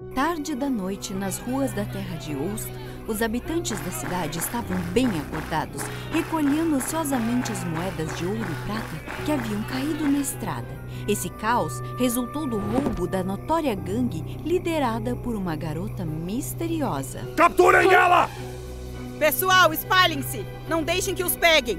Tarde da noite, nas ruas da terra de Ost, os habitantes da cidade estavam bem acordados, recolhendo ansiosamente as moedas de ouro e prata que haviam caído na estrada. Esse caos resultou do roubo da notória gangue liderada por uma garota misteriosa. Capturem ela! Pessoal, espalhem-se! Não deixem que os peguem!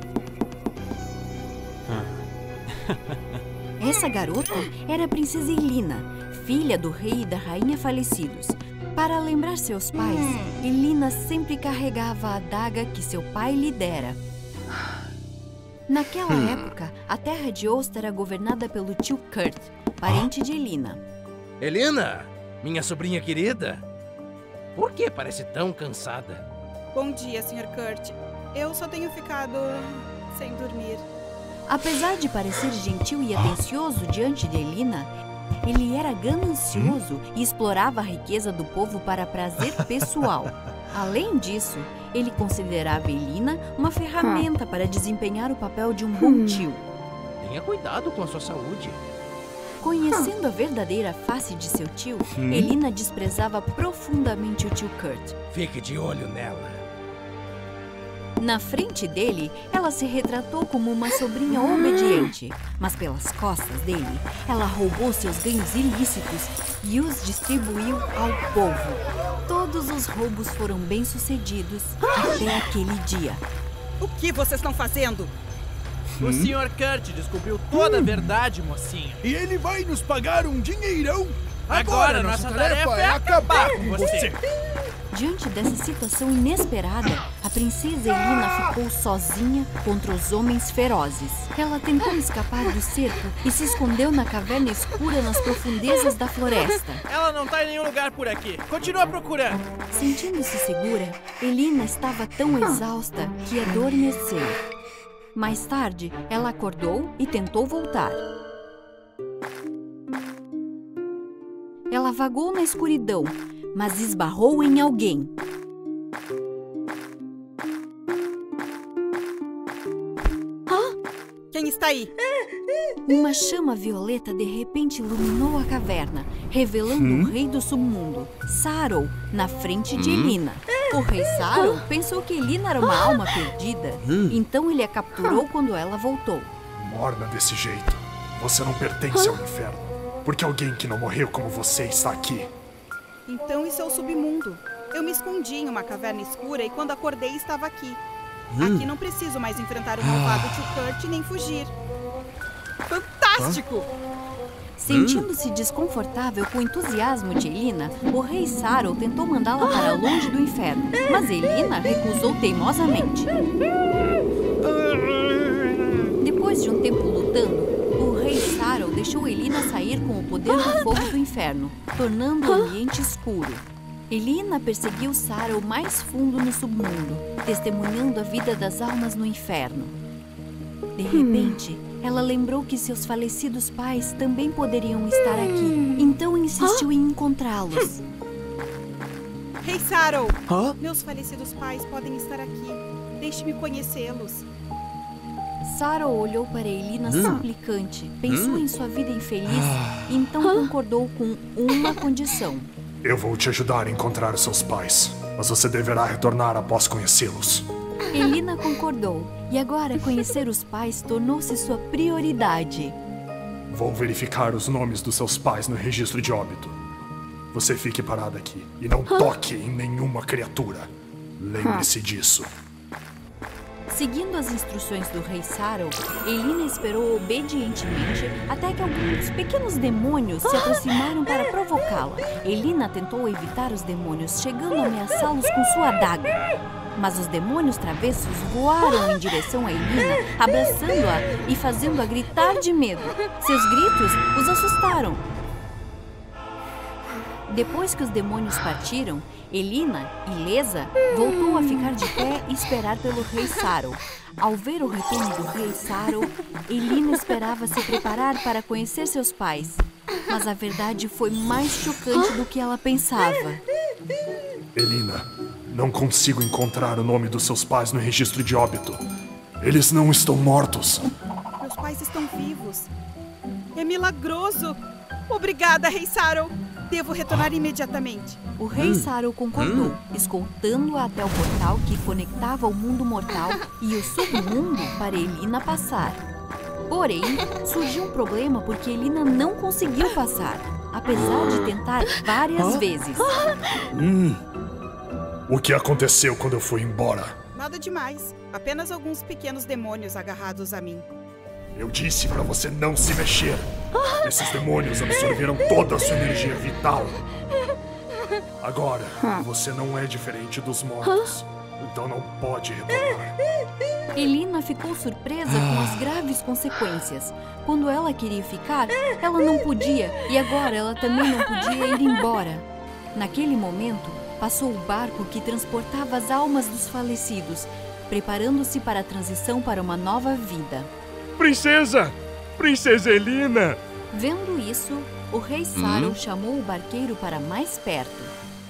Essa garota era a princesa Elina, filha do rei e da rainha falecidos. Para lembrar seus pais, Elina sempre carregava a adaga que seu pai lhe dera. Naquela época, a terra de Ost era governada pelo tio Kurt, parente de Elina. Elina, minha sobrinha querida, por que parece tão cansada? Bom dia, Sr. Kurt. Eu só tenho ficado sem dormir. Apesar de parecer gentil e atencioso diante de Elina, ele era ganancioso e explorava a riqueza do povo para prazer pessoal. Além disso, ele considerava Elina uma ferramenta para desempenhar o papel de um bom tio. Tenha cuidado com a sua saúde. Conhecendo a verdadeira face de seu tio, Elina desprezava profundamente o tio Kurt. Fique de olho nela. Na frente dele, ela se retratou como uma sobrinha obediente, mas pelas costas dele, ela roubou seus ganhos ilícitos e os distribuiu ao povo. Todos os roubos foram bem-sucedidos até aquele dia. O que vocês estão fazendo? O Sr. Kurt descobriu toda a verdade, mocinha. E ele vai nos pagar um dinheirão. Agora nossa tarefa é acabar com você. Diante dessa situação inesperada, a princesa Elina ficou sozinha contra os homens ferozes. Ela tentou escapar do cerco e se escondeu na caverna escura nas profundezas da floresta. Ela não tá em nenhum lugar por aqui. Continua procurando. Sentindo-se segura, Elina estava tão exausta que adormeceu. Mais tarde, ela acordou e tentou voltar. Ela vagou na escuridão, mas esbarrou em alguém. Quem está aí? Uma chama violeta de repente iluminou a caverna, revelando o rei do submundo, Sarou, na frente de Elina. O rei Sarou pensou que Elina era uma alma perdida, então ele a capturou quando ela voltou. Morna desse jeito. Você não pertence ao inferno, porque alguém que não morreu como você está aqui. Então isso é o submundo. Eu me escondi em uma caverna escura e quando acordei estava aqui. Aqui não preciso mais enfrentar o malvado tio Kurt nem fugir. Fantástico! Sentindo-se desconfortável com o entusiasmo de Elina, o rei Sarou tentou mandá-la para longe do inferno, mas Elina recusou teimosamente. Depois de um tempo lutando, o rei Sarou deixou Elina sair com o poder do fogo do inferno, tornando o ambiente escuro. Elina perseguiu Sarou mais fundo no submundo, testemunhando a vida das almas no inferno. De repente, ela lembrou que seus falecidos pais também poderiam estar aqui, então insistiu em encontrá-los. Rei Sarou, meus falecidos pais podem estar aqui. Deixe-me conhecê-los. Sarou olhou para Elina suplicante, pensou em sua vida infeliz e então concordou com uma condição. Eu vou te ajudar a encontrar os seus pais, mas você deverá retornar após conhecê-los. Elina concordou, e agora conhecer os pais tornou-se sua prioridade. Vou verificar os nomes dos seus pais no registro de óbito. Você fique parada aqui e não toque em nenhuma criatura. Lembre-se disso. Seguindo as instruções do rei Sarou, Elina esperou obedientemente até que alguns pequenos demônios se aproximaram para provocá-la. Elina tentou evitar os demônios, chegando a ameaçá-los com sua adaga. Mas os demônios travessos voaram em direção a Elina, abraçando-a e fazendo-a gritar de medo. Seus gritos os assustaram. Depois que os demônios partiram, Elina, ilesa, voltou a ficar de pé e esperar pelo rei Sarou. Ao ver o retorno do rei Sarou, Elina esperava se preparar para conhecer seus pais. Mas a verdade foi mais chocante do que ela pensava. Elina, não consigo encontrar o nome dos seus pais no registro de óbito. Eles não estão mortos. Meus pais estão vivos. É milagroso. Obrigada, rei Sarou. Devo retornar imediatamente. O rei Saro concordou, escoltando-a até o portal que conectava o mundo mortal e o submundo para Elina passar. Porém, surgiu um problema porque Elina não conseguiu passar, apesar de tentar várias vezes. O que aconteceu quando eu fui embora? Nada demais. Apenas alguns pequenos demônios agarrados a mim. Eu disse pra você não se mexer. Esses demônios absorveram toda a sua energia vital. Agora, você não é diferente dos mortos. Então não pode retornar. Elina ficou surpresa com as graves consequências. Quando ela queria ficar, ela não podia, e agora ela também não podia ir embora. Naquele momento, passou o barco que transportava as almas dos falecidos, preparando-se para a transição para uma nova vida. Princesa! Princesa Elina! Vendo isso, o rei Saro chamou o barqueiro para mais perto.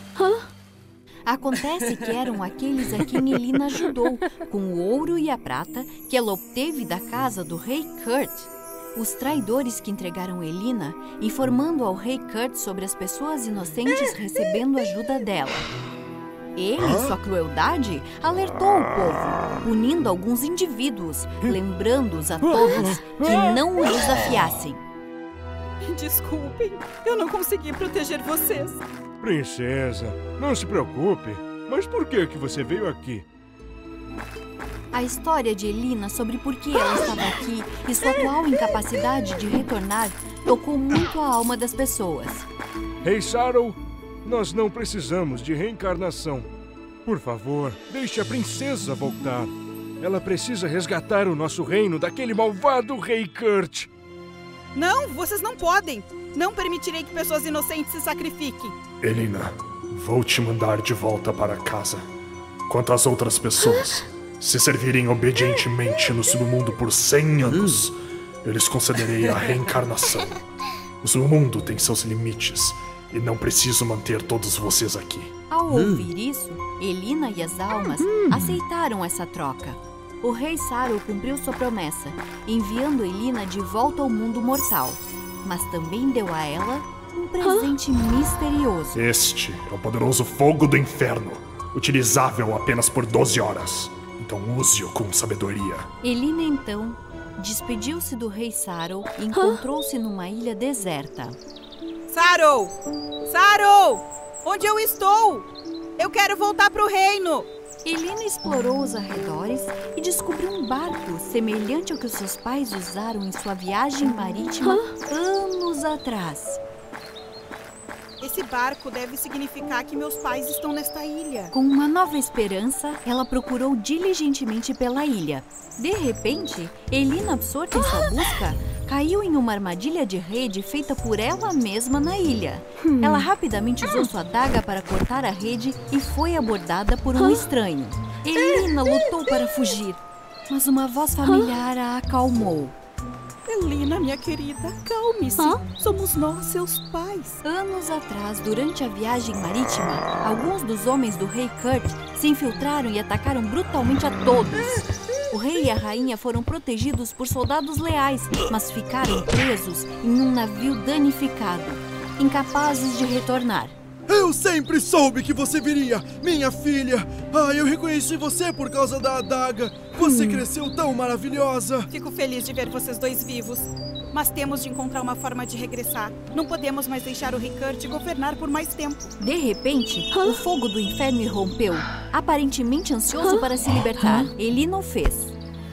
Acontece que eram aqueles a quem Elina ajudou, com o ouro e a prata que ela obteve da casa do rei Kurt. Os traidores que entregaram Elina, informando ao rei Kurt sobre as pessoas inocentes recebendo ajuda dela. Ele, em sua crueldade, alertou o povo, punindo alguns indivíduos, lembrando-os a todos que não o desafiassem. Desculpem, eu não consegui proteger vocês. Princesa, não se preocupe. Mas por que você veio aqui? A história de Elina sobre por que ela estava aqui e sua atual incapacidade de retornar tocou muito a alma das pessoas. Rei Saro, nós não precisamos de reencarnação. Por favor, deixe a princesa voltar. Ela precisa resgatar o nosso reino daquele malvado rei Kurt. Não, vocês não podem. Não permitirei que pessoas inocentes se sacrifiquem. Elina, vou te mandar de volta para casa. Quanto às outras pessoas, se servirem obedientemente no submundo por 100 anos, eu lhes concederei a reencarnação. O submundo tem seus limites e não preciso manter todos vocês aqui. Ao ouvir isso, Elina e as almas aceitaram essa troca. O rei Saro cumpriu sua promessa, enviando Elina de volta ao mundo mortal, mas também deu a ela um presente misterioso. Este é o poderoso fogo do inferno, utilizável apenas por 12 horas. Então use-o com sabedoria. Elina, então, despediu-se do rei Saro e encontrou-se numa ilha deserta. Saro! Saro! Onde eu estou? Eu quero voltar para o reino! Elina explorou os arredores e descobriu um barco semelhante ao que os seus pais usaram em sua viagem marítima anos atrás. Esse barco deve significar que meus pais estão nesta ilha. Com uma nova esperança, ela procurou diligentemente pela ilha. De repente, Elina, absorta em sua busca, caiu em uma armadilha de rede feita por ela mesma na ilha. Ela rapidamente usou sua adaga para cortar a rede e foi abordada por um estranho. Elina lutou para fugir, mas uma voz familiar a acalmou. Elina, minha querida, calme-se. Somos nós, seus pais. Anos atrás, durante a viagem marítima, alguns dos homens do rei Kurt se infiltraram e atacaram brutalmente a todos. O rei e a rainha foram protegidos por soldados leais, mas ficaram presos em um navio danificado, incapazes de retornar. Eu sempre soube que você viria, minha filha. Eu reconheci você por causa da adaga. Você cresceu tão maravilhosa. Fico feliz de ver vocês dois vivos. Mas temos de encontrar uma forma de regressar. Não podemos mais deixar o rei Kurt governar por mais tempo. De repente, o fogo do inferno irrompeu, aparentemente ansioso para se libertar. Elina o fez.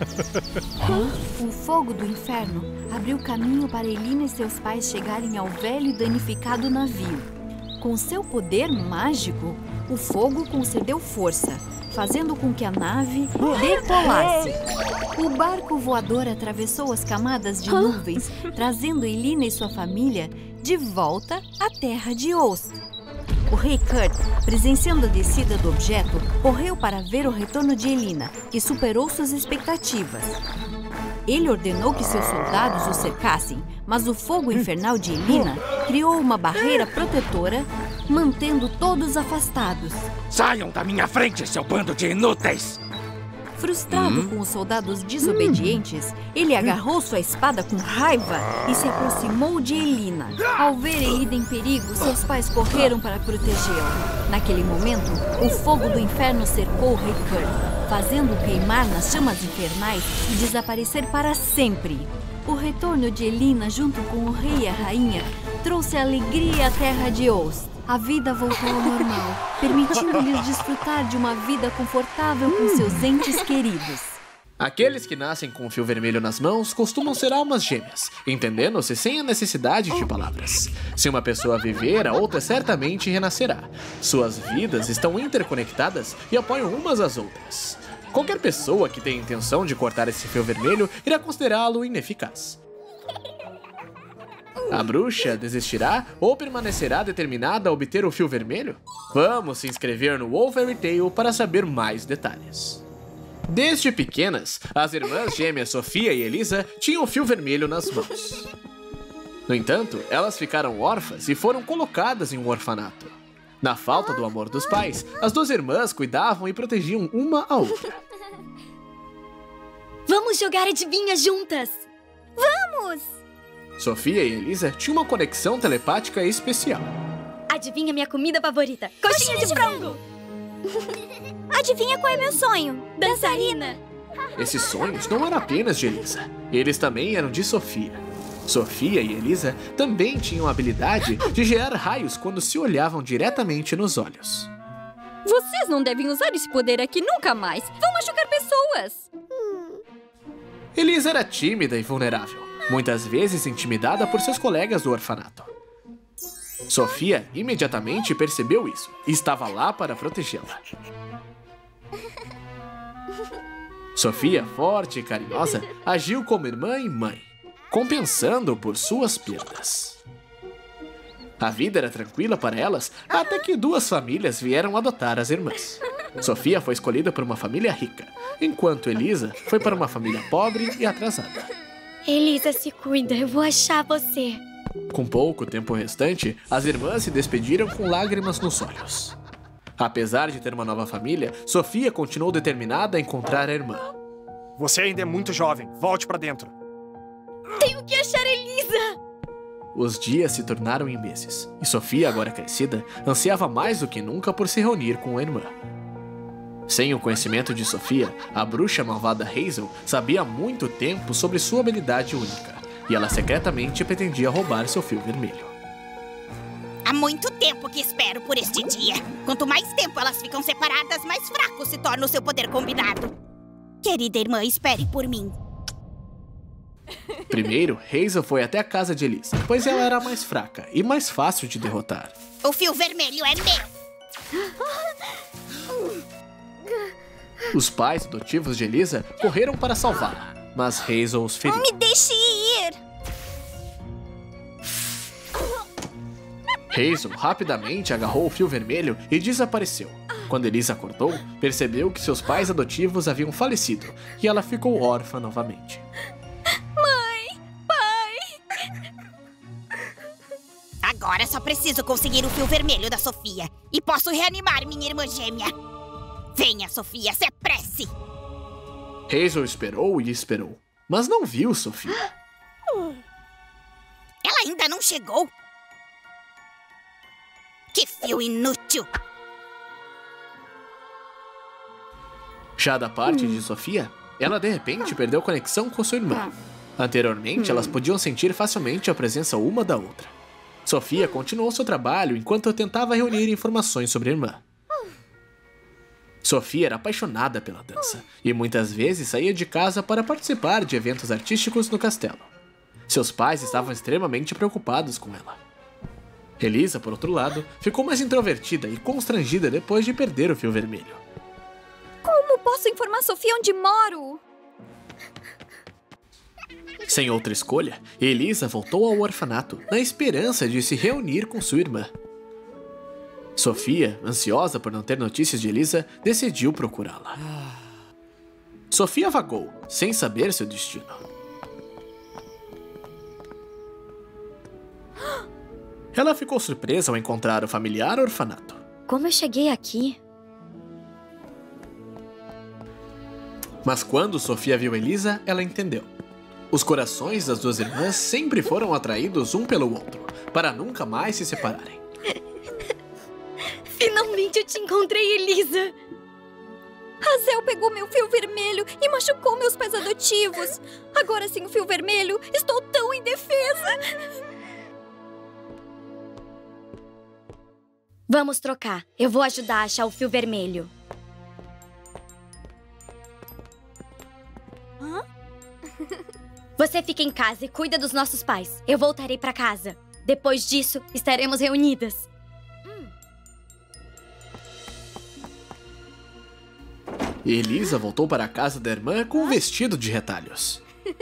O fogo do inferno abriu caminho para Elina e seus pais chegarem ao velho e danificado navio. Com seu poder mágico, o fogo concedeu força, fazendo com que a nave decolasse. O barco voador atravessou as camadas de nuvens, trazendo Elina e sua família de volta à terra de Ost. O rei Kurt, presenciando a descida do objeto, correu para ver o retorno de Elina, que superou suas expectativas. Ele ordenou que seus soldados o cercassem, mas o fogo infernal de Elina criou uma barreira protetora, mantendo todos afastados. Saiam da minha frente, seu bando de inúteis! Frustrado com os soldados desobedientes, ele agarrou sua espada com raiva e se aproximou de Elina. Ao ver Elina em perigo, seus pais correram para protegê-la. Naquele momento, o fogo do inferno cercou o rei Kurt, fazendo-o queimar nas chamas infernais e desaparecer para sempre. O retorno de Elina junto com o rei e a rainha trouxe alegria à terra de Ost. A vida voltou ao normal, permitindo-lhes desfrutar de uma vida confortável com seus entes queridos. Aqueles que nascem com o fio vermelho nas mãos costumam ser almas gêmeas, entendendo-se sem a necessidade de palavras. Se uma pessoa viver, a outra certamente renascerá. Suas vidas estão interconectadas e apoiam umas às outras. Qualquer pessoa que tenha intenção de cortar esse fio vermelho irá considerá-lo ineficaz. A bruxa desistirá ou permanecerá determinada a obter o fio vermelho? Vamos se inscrever no Wolf Fairy Tale para saber mais detalhes. Desde pequenas, as irmãs gêmeas Sofia e Elisa tinham o fio vermelho nas mãos. No entanto, elas ficaram órfãs e foram colocadas em um orfanato. Na falta do amor dos pais, as duas irmãs cuidavam e protegiam uma a outra. Vamos jogar adivinha juntas! Vamos! Sofia e Elisa tinham uma conexão telepática especial. Adivinha minha comida favorita? Coxinha de frango! Adivinha qual é meu sonho? Dançarina! Esses sonhos não eram apenas de Elisa. Eles também eram de Sofia. Sofia e Elisa também tinham a habilidade de gerar raios quando se olhavam diretamente nos olhos. Vocês não devem usar esse poder aqui nunca mais. Vão machucar pessoas. Elisa era tímida e vulnerável, muitas vezes intimidada por seus colegas do orfanato. Sofia imediatamente percebeu isso e estava lá para protegê-la. Sofia, forte e carinhosa, agiu como irmã e mãe, compensando por suas perdas. A vida era tranquila para elas até que duas famílias vieram adotar as irmãs. Sofia foi escolhida por uma família rica, enquanto Elisa foi para uma família pobre e atrasada. Elisa, se cuida, eu vou achar você. Com pouco tempo restante, as irmãs se despediram com lágrimas nos olhos. Apesar de ter uma nova família, Sofia continuou determinada a encontrar a irmã. Você ainda é muito jovem, volte para dentro. Tenho que achar Elisa! Os dias se tornaram em meses, e Sofia, agora crescida, ansiava mais do que nunca por se reunir com a irmã. Sem o conhecimento de Sofia, a bruxa malvada Hazel sabia há muito tempo sobre sua habilidade única, e ela secretamente pretendia roubar seu fio vermelho. Há muito tempo que espero por este dia. Quanto mais tempo elas ficam separadas, mais fraco se torna o seu poder combinado. Querida irmã, espere por mim. Primeiro, Hazel foi até a casa de Elisa, pois ela era mais fraca e mais fácil de derrotar. O fio vermelho é meu! Os pais adotivos de Elisa correram para salvá-la, mas Hazel os feriu. Me deixe ir! Hazel rapidamente agarrou o fio vermelho e desapareceu. Quando Elisa acordou, percebeu que seus pais adotivos haviam falecido e ela ficou órfã novamente. Agora só preciso conseguir o fio vermelho da Sofia e posso reanimar minha irmã gêmea. Venha, Sofia, se apresse! Hazel esperou e esperou, mas não viu Sofia. Ela ainda não chegou? Que fio inútil! Já da parte de Sofia, ela de repente perdeu conexão com sua irmã. Anteriormente, elas podiam sentir facilmente a presença uma da outra. Sofia continuou seu trabalho enquanto tentava reunir informações sobre a irmã. Sofia era apaixonada pela dança e muitas vezes saía de casa para participar de eventos artísticos no castelo. Seus pais estavam extremamente preocupados com ela. Elisa, por outro lado, ficou mais introvertida e constrangida depois de perder o fio vermelho. Como posso informar Sofia onde moro? Sem outra escolha, Elisa voltou ao orfanato na esperança de se reunir com sua irmã. Sofia, ansiosa por não ter notícias de Elisa, decidiu procurá-la. Sofia vagou, sem saber seu destino. Ela ficou surpresa ao encontrar o familiar orfanato. Como eu cheguei aqui? Mas quando Sofia viu Elisa, ela entendeu. Os corações das duas irmãs sempre foram atraídos um pelo outro, para nunca mais se separarem. Finalmente eu te encontrei, Elisa! Hazel pegou meu fio vermelho e machucou meus pais adotivos. Agora, sem o fio vermelho, estou tão indefesa. Vamos trocar. Eu vou ajudar a achar o fio vermelho. Hã? Você fica em casa e cuida dos nossos pais. Eu voltarei para casa. Depois disso, estaremos reunidas. Elisa voltou para a casa da irmã com um vestido de retalhos.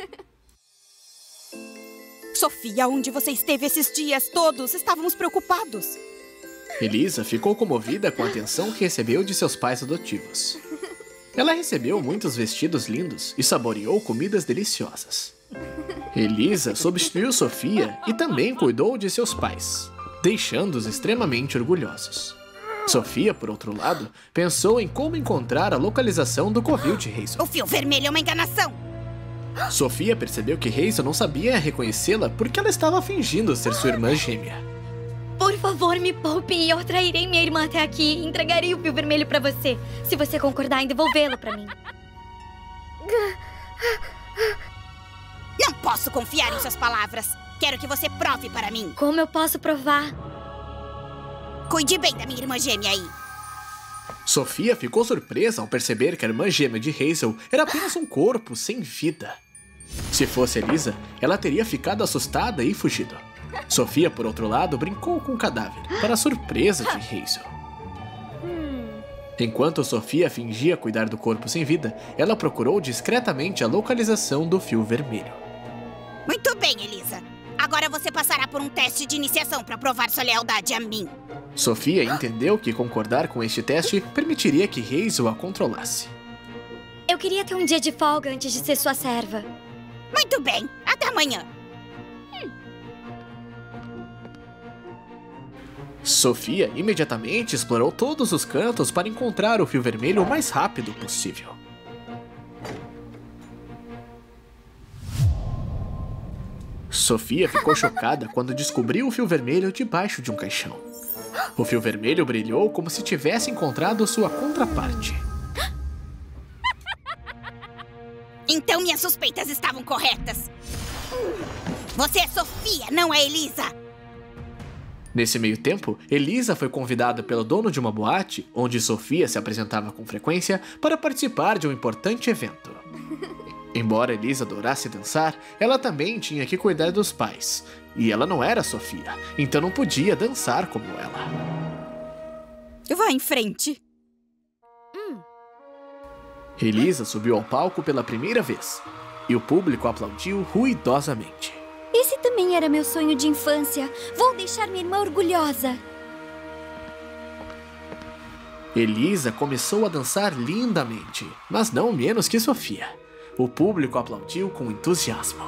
Sofia, onde você esteve esses dias todos? Estávamos preocupados. Elisa ficou comovida com a atenção que recebeu de seus pais adotivos. Ela recebeu muitos vestidos lindos e saboreou comidas deliciosas. Elisa substituiu Sofia e também cuidou de seus pais, deixando-os extremamente orgulhosos. Sofia, por outro lado, pensou em como encontrar a localização do covil de Hazel. O fio vermelho é uma enganação! Sofia percebeu que Hazel não sabia reconhecê-la porque ela estava fingindo ser sua irmã gêmea. Por favor, me poupe e eu trairei minha irmã até aqui e entregarei o fio vermelho pra você, se você concordar em devolvê-lo pra mim. Não posso confiar em suas palavras. Quero que você prove para mim. Como eu posso provar? Cuide bem da minha irmã gêmea aí. Sofia ficou surpresa ao perceber que a irmã gêmea de Hazel era apenas um corpo sem vida. Se fosse Elisa, ela teria ficado assustada e fugido. Sofia, por outro lado, brincou com o cadáver, para a surpresa de Hazel. Enquanto Sofia fingia cuidar do corpo sem vida, ela procurou discretamente a localização do fio vermelho. Muito bem, Elisa. Agora você passará por um teste de iniciação para provar sua lealdade a mim. Sofia entendeu que concordar com este teste permitiria que Hazel a controlasse. Eu queria ter um dia de folga antes de ser sua serva. Muito bem. Até amanhã. Sofia imediatamente explorou todos os cantos para encontrar o fio vermelho o mais rápido possível. Sofia ficou chocada quando descobriu o fio vermelho debaixo de um caixão. O fio vermelho brilhou como se tivesse encontrado sua contraparte. Então minhas suspeitas estavam corretas. Você é Sofia, não é Elisa. Nesse meio tempo, Elisa foi convidada pelo dono de uma boate, onde Sofia se apresentava com frequência, para participar de um importante evento. Embora Elisa adorasse dançar, ela também tinha que cuidar dos pais. E ela não era Sofia, então não podia dançar como ela. Vá em frente. Elisa subiu ao palco pela primeira vez, e o público aplaudiu ruidosamente. Esse também era meu sonho de infância. Vou deixar minha irmã orgulhosa. Elisa começou a dançar lindamente, mas não menos que Sofia. O público aplaudiu com entusiasmo.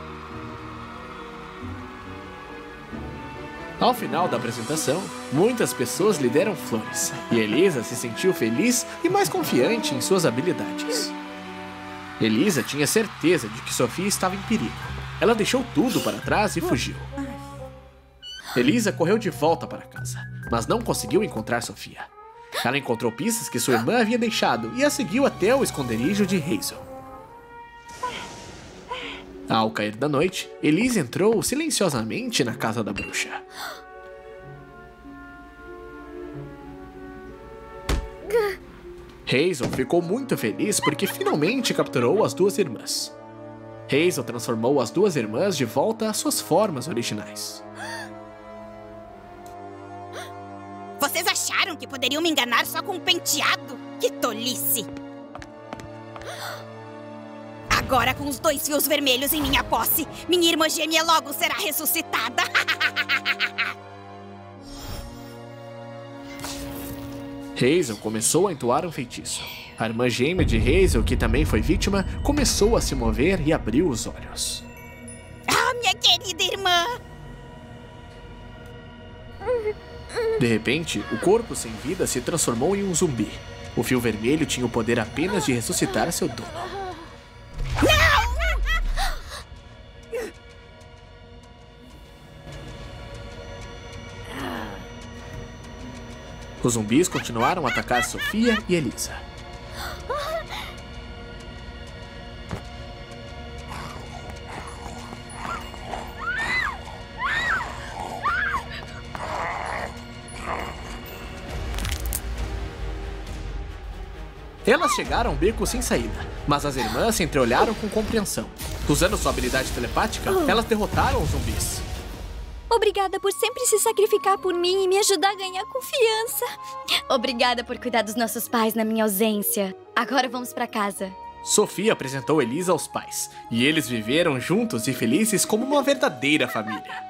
Ao final da apresentação, muitas pessoas lhe deram flores, e Elisa se sentiu feliz e mais confiante em suas habilidades. Elisa tinha certeza de que Sofia estava em perigo. Ela deixou tudo para trás e fugiu. Elisa correu de volta para casa, mas não conseguiu encontrar Sofia. Ela encontrou pistas que sua irmã havia deixado e a seguiu até o esconderijo de Hazel. Ao cair da noite, Elisa entrou silenciosamente na casa da bruxa. Hazel ficou muito feliz porque finalmente capturou as duas irmãs. Hazel transformou as duas irmãs de volta às suas formas originais. Vocês acharam que poderiam me enganar só com um penteado? Que tolice! Agora, com os 2 fios vermelhos em minha posse, minha irmã gêmea logo será ressuscitada. Hazel começou a entoar um feitiço. A irmã gêmea de Hazel, que também foi vítima, começou a se mover e abriu os olhos. Ah, minha querida irmã! De repente, o corpo sem vida se transformou em um zumbi. O fio vermelho tinha o poder apenas de ressuscitar seu dono. Os zumbis continuaram a atacar Sofia e Elisa. Elas chegaram a um beco sem saída, mas as irmãs se entreolharam com compreensão. Usando sua habilidade telepática, elas derrotaram os zumbis. Obrigada por sempre se sacrificar por mim e me ajudar a ganhar confiança. Obrigada por cuidar dos nossos pais na minha ausência. Agora vamos pra casa. Sofia apresentou Elisa aos pais, e eles viveram juntos e felizes como uma verdadeira família.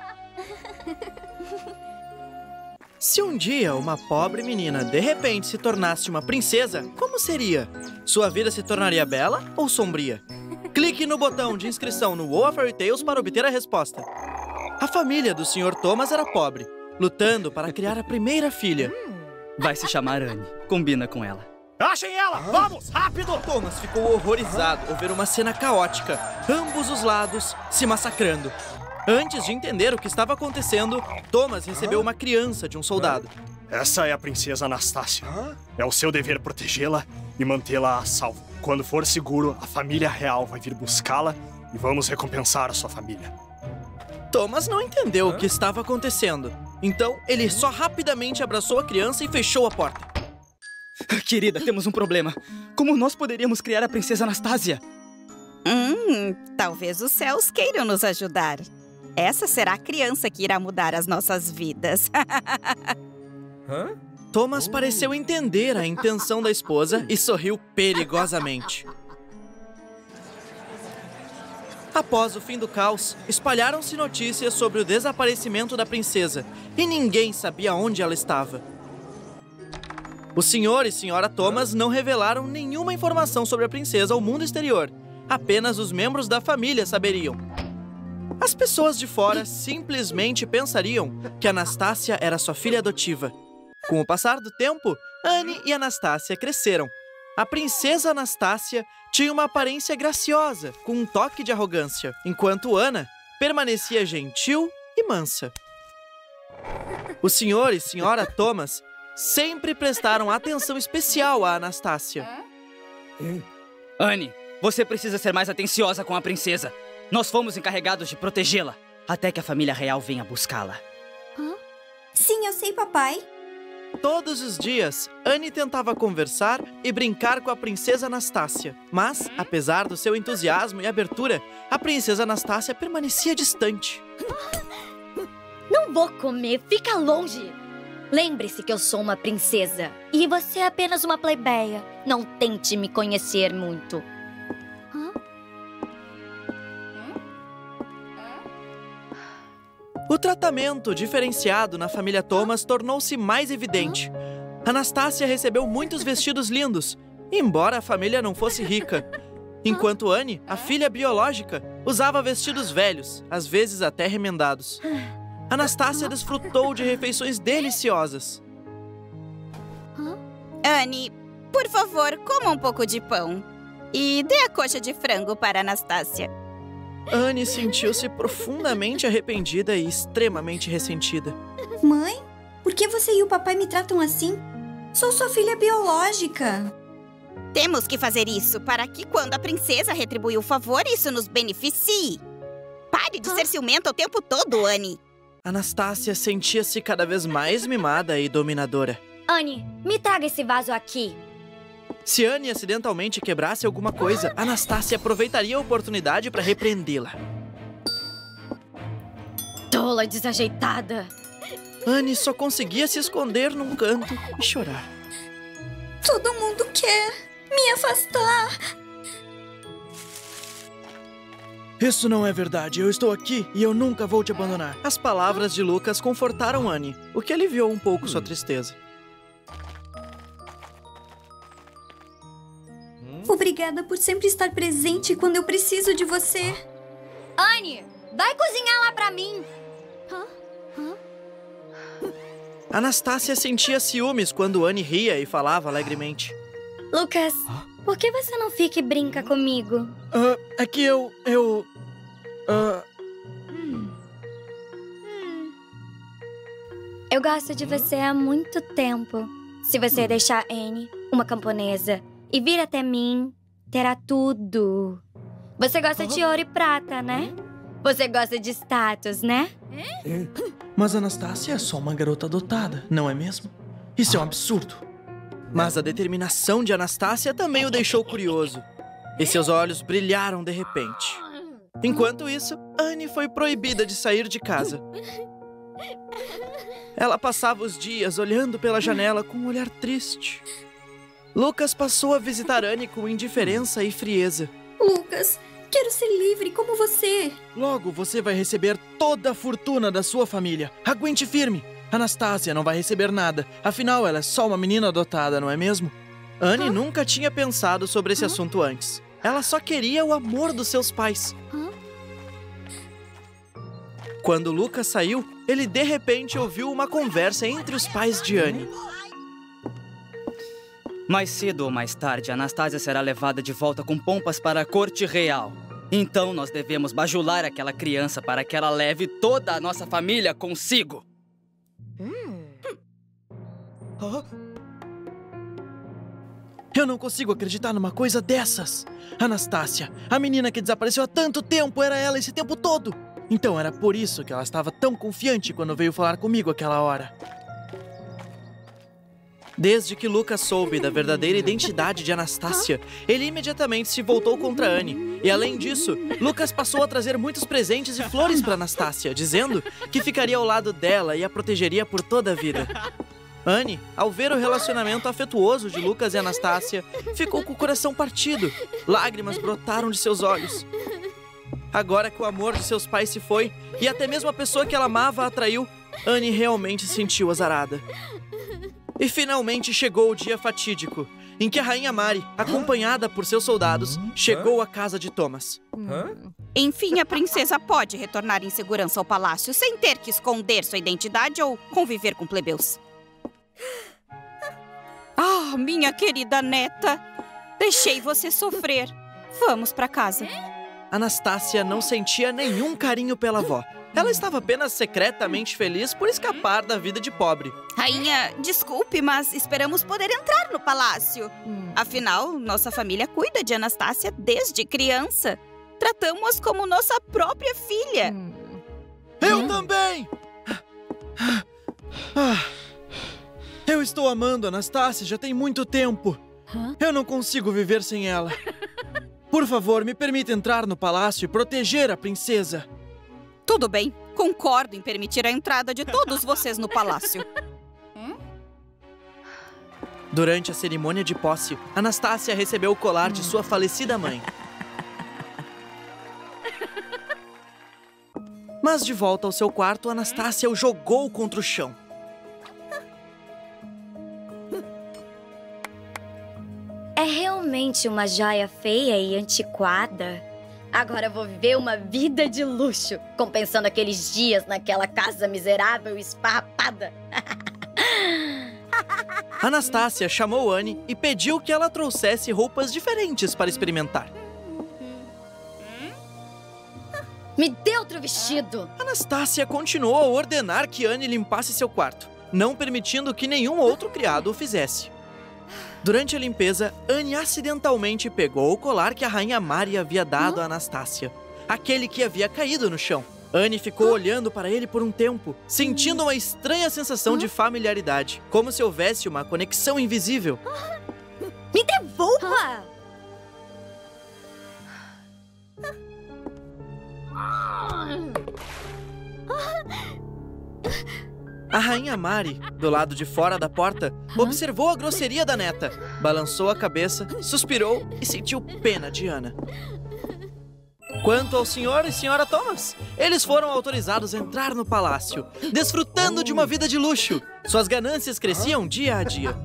Se um dia uma pobre menina de repente se tornasse uma princesa, como seria? Sua vida se tornaria bela ou sombria? Clique no botão de inscrição no Wolf of Fairy Tales para obter a resposta. A família do Sr. Thomas era pobre, lutando para criar a primeira filha. Vai se chamar Anne. Combina com ela. Achem ela! Vamos, rápido! Thomas ficou horrorizado ao ver uma cena caótica, ambos os lados se massacrando. Antes de entender o que estava acontecendo, Thomas recebeu uma criança de um soldado. Essa é a princesa Anastácia. É o seu dever protegê-la e mantê-la a salvo. Quando for seguro, a família real vai vir buscá-la e vamos recompensar a sua família. Thomas não entendeu o que estava acontecendo. Então, ele só rapidamente abraçou a criança e fechou a porta. Querida, temos um problema. Como nós poderíamos criar a princesa Anastácia? Talvez os céus queiram nos ajudar. Essa será a criança que irá mudar as nossas vidas. Thomas pareceu entender a intenção da esposa e sorriu perigosamente. Após o fim do caos, espalharam-se notícias sobre o desaparecimento da princesa e ninguém sabia onde ela estava. O Sr. e Sra. Thomas não revelaram nenhuma informação sobre a princesa ao mundo exterior. Apenas os membros da família saberiam. As pessoas de fora simplesmente pensariam que Anastácia era sua filha adotiva. Com o passar do tempo, Anne e Anastácia cresceram. A princesa Anastácia tinha uma aparência graciosa, com um toque de arrogância, enquanto Anna permanecia gentil e mansa. O Sr. e Sra. Thomas sempre prestaram atenção especial a Anastácia. Anne, você precisa ser mais atenciosa com a princesa. Nós fomos encarregados de protegê-la, até que a família real venha buscá-la. Sim, eu sei, papai. Todos os dias, Anne tentava conversar e brincar com a princesa Anastácia. Mas, apesar do seu entusiasmo e abertura, a princesa Anastácia permanecia distante. Não vou comer, fica longe. Lembre-se que eu sou uma princesa e você é apenas uma plebeia. Não tente me conhecer muito. O tratamento diferenciado na família Thomas tornou-se mais evidente. Anastácia recebeu muitos vestidos lindos, embora a família não fosse rica. Enquanto Anne, a filha biológica, usava vestidos velhos, às vezes até remendados. Anastácia desfrutou de refeições deliciosas. Anne, por favor, coma um pouco de pão. E dê a coxa de frango para Anastácia. Anne sentiu-se profundamente arrependida e extremamente ressentida. Mãe, por que você e o papai me tratam assim? Sou sua filha biológica. Temos que fazer isso para que, quando a princesa retribuir o favor, isso nos beneficie. Pare de ser ciumenta o tempo todo, Anne. Anastácia sentia-se cada vez mais mimada e dominadora. Anne, me traga esse vaso aqui. Se Anne acidentalmente quebrasse alguma coisa, Anastácia aproveitaria a oportunidade para repreendê-la. Tola desajeitada. Anne só conseguia se esconder num canto e chorar. Todo mundo quer me afastar. Isso não é verdade. Eu estou aqui e eu nunca vou te abandonar. As palavras de Lucas confortaram Anne, o que aliviou um pouco sua tristeza. Obrigada por sempre estar presente quando eu preciso de você. Anne, vai cozinhar lá pra mim. Anastácia sentia ciúmes quando Anne ria e falava alegremente. Lucas, por que você não fica e brinca comigo? É que eu... Eu gosto de você há muito tempo. Se você deixar Annie, uma camponesa, e vir até mim, terá tudo. Você gosta de ouro e prata, né? Você gosta de status, né? Mas Anastácia é só uma garota adotada, não é mesmo? Isso é um absurdo. Mas a determinação de Anastácia também o deixou curioso. E seus olhos brilharam de repente. Enquanto isso, Annie foi proibida de sair de casa. Ela passava os dias olhando pela janela com um olhar triste. Lucas passou a visitar Annie com indiferença e frieza. Lucas, quero ser livre como você. Logo você vai receber toda a fortuna da sua família. Aguente firme. Anastácia não vai receber nada. Afinal, ela é só uma menina adotada, não é mesmo? Annie nunca tinha pensado sobre esse assunto antes. Ela só queria o amor dos seus pais. Quando Lucas saiu, ele de repente ouviu uma conversa entre os pais de Annie. Mais cedo ou mais tarde, Anastácia será levada de volta com pompas para a corte real. Então nós devemos bajular aquela criança para que ela leve toda a nossa família consigo. Eu não consigo acreditar numa coisa dessas. Anastácia, a menina que desapareceu há tanto tempo, era ela esse tempo todo. Então era por isso que ela estava tão confiante quando veio falar comigo aquela hora. Desde que Lucas soube da verdadeira identidade de Anastácia, ele imediatamente se voltou contra Annie. E além disso, Lucas passou a trazer muitos presentes e flores para Anastácia, dizendo que ficaria ao lado dela e a protegeria por toda a vida. Annie, ao ver o relacionamento afetuoso de Lucas e Anastácia, ficou com o coração partido. Lágrimas brotaram de seus olhos. Agora que o amor de seus pais se foi e até mesmo a pessoa que ela amava a traiu, Annie realmente se sentiu azarada. E finalmente chegou o dia fatídico, em que a Rainha Mari, acompanhada por seus soldados, chegou à casa de Thomas. Enfim, a princesa pode retornar em segurança ao palácio sem ter que esconder sua identidade ou conviver com plebeus. Ah, minha querida neta, deixei você sofrer. Vamos pra casa. Anastácia não sentia nenhum carinho pela avó. Ela estava apenas secretamente feliz por escapar da vida de pobre. Rainha, desculpe, mas esperamos poder entrar no palácio. Afinal, nossa família cuida de Anastácia desde criança. Tratamos-a como nossa própria filha. Eu também! Eu estou amando Anastácia já tem muito tempo. Eu não consigo viver sem ela. Por favor, me permita entrar no palácio e proteger a princesa. Tudo bem, concordo em permitir a entrada de todos vocês no palácio. Durante a cerimônia de posse, Anastácia recebeu o colar de sua falecida mãe. Mas de volta ao seu quarto, Anastácia o jogou contra o chão. É realmente uma joia feia e antiquada. Agora vou viver uma vida de luxo, compensando aqueles dias naquela casa miserável e esfarrapada. Anastácia chamou Annie e pediu que ela trouxesse roupas diferentes para experimentar. Me dê outro vestido! Anastácia continuou a ordenar que Annie limpasse seu quarto, não permitindo que nenhum outro criado o fizesse. Durante a limpeza, Annie acidentalmente pegou o colar que a Rainha Mari havia dado a Anastácia, aquele que havia caído no chão. Annie ficou olhando para ele por um tempo, sentindo uma estranha sensação de familiaridade, como se houvesse uma conexão invisível. Me devolva! A Rainha Mari, do lado de fora da porta, observou a grosseria da neta, balançou a cabeça, suspirou e sentiu pena de Ana. Quanto ao senhor e senhora Thomas, eles foram autorizados a entrar no palácio, desfrutando de uma vida de luxo. Suas ganâncias cresciam dia a dia.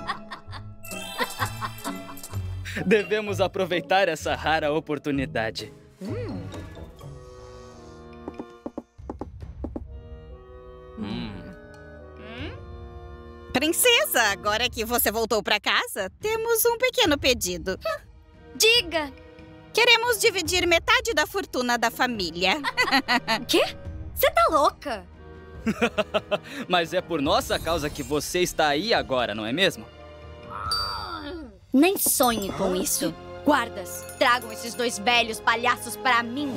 Devemos aproveitar essa rara oportunidade. princesa, agora que você voltou pra casa, temos um pequeno pedido. Diga! Queremos dividir metade da fortuna da família. Quê? Você tá louca? Mas é por nossa causa que você está aí agora, não é mesmo? Nem sonhe com isso. Guardas, tragam esses 2 velhos palhaços pra mim.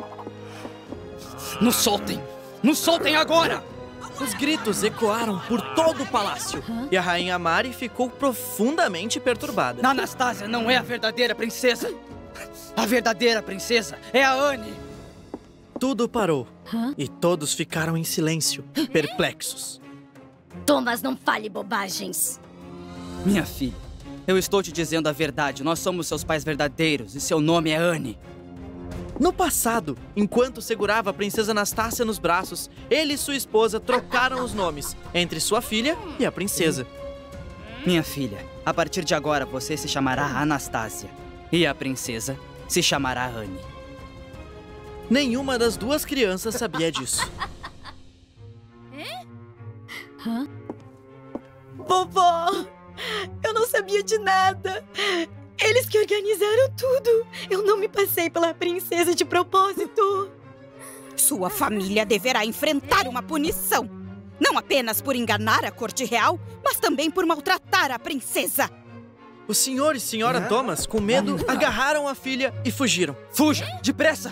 Nos soltem! Nos soltem agora! Os gritos ecoaram por todo o palácio. E a rainha Mari ficou profundamente perturbada. Anastasia não é a verdadeira princesa. A verdadeira princesa é a Anne. Tudo parou. E todos ficaram em silêncio, perplexos. Thomas, não fale bobagens. Minha filha, eu estou te dizendo a verdade. Nós somos seus pais verdadeiros e seu nome é Anne. No passado, enquanto segurava a princesa Anastácia nos braços, ele e sua esposa trocaram os nomes entre sua filha e a princesa. Minha filha, a partir de agora você se chamará Anastasia e a princesa se chamará Anne. Nenhuma das 2 crianças sabia disso. Vovó, eu não sabia de nada. Eles que organizaram tudo. Eu não me passei pela princesa de propósito. Sua família deverá enfrentar uma punição. Não apenas por enganar a corte real, mas também por maltratar a princesa. O senhor e senhora Thomas, com medo, agarraram a filha e fugiram. Fuja! Depressa!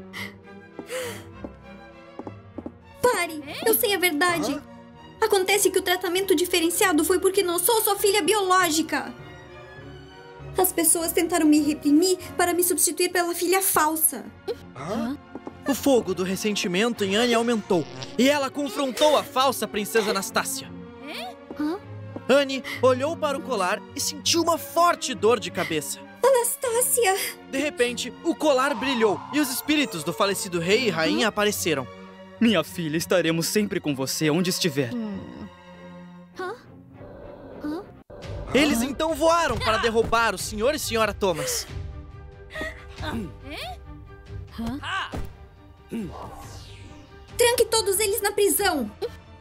Pare! Eu sei a verdade. Acontece que o tratamento diferenciado foi porque não sou sua filha biológica. As pessoas tentaram me reprimir para me substituir pela filha falsa. O fogo do ressentimento em Anne aumentou e ela confrontou a falsa princesa Anastácia. Anne olhou para o colar e sentiu uma forte dor de cabeça. Anastácia! De repente, o colar brilhou e os espíritos do falecido rei e rainha apareceram. Minha filha, estaremos sempre com você onde estiver. Eles então voaram para derrubar o senhor e senhora Thomas. Tranque todos eles na prisão.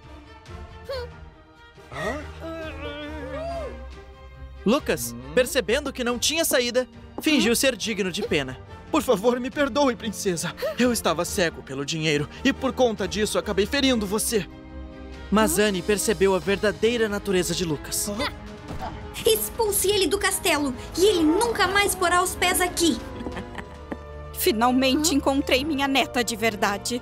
Lucas, percebendo que não tinha saída, fingiu ser digno de pena. Por favor, me perdoe, princesa. Eu estava cego pelo dinheiro e por conta disso acabei ferindo você. Mas Anne percebeu a verdadeira natureza de Lucas. Expulse ele do castelo e ele nunca mais porá os pés aqui. Finalmente encontrei minha neta de verdade.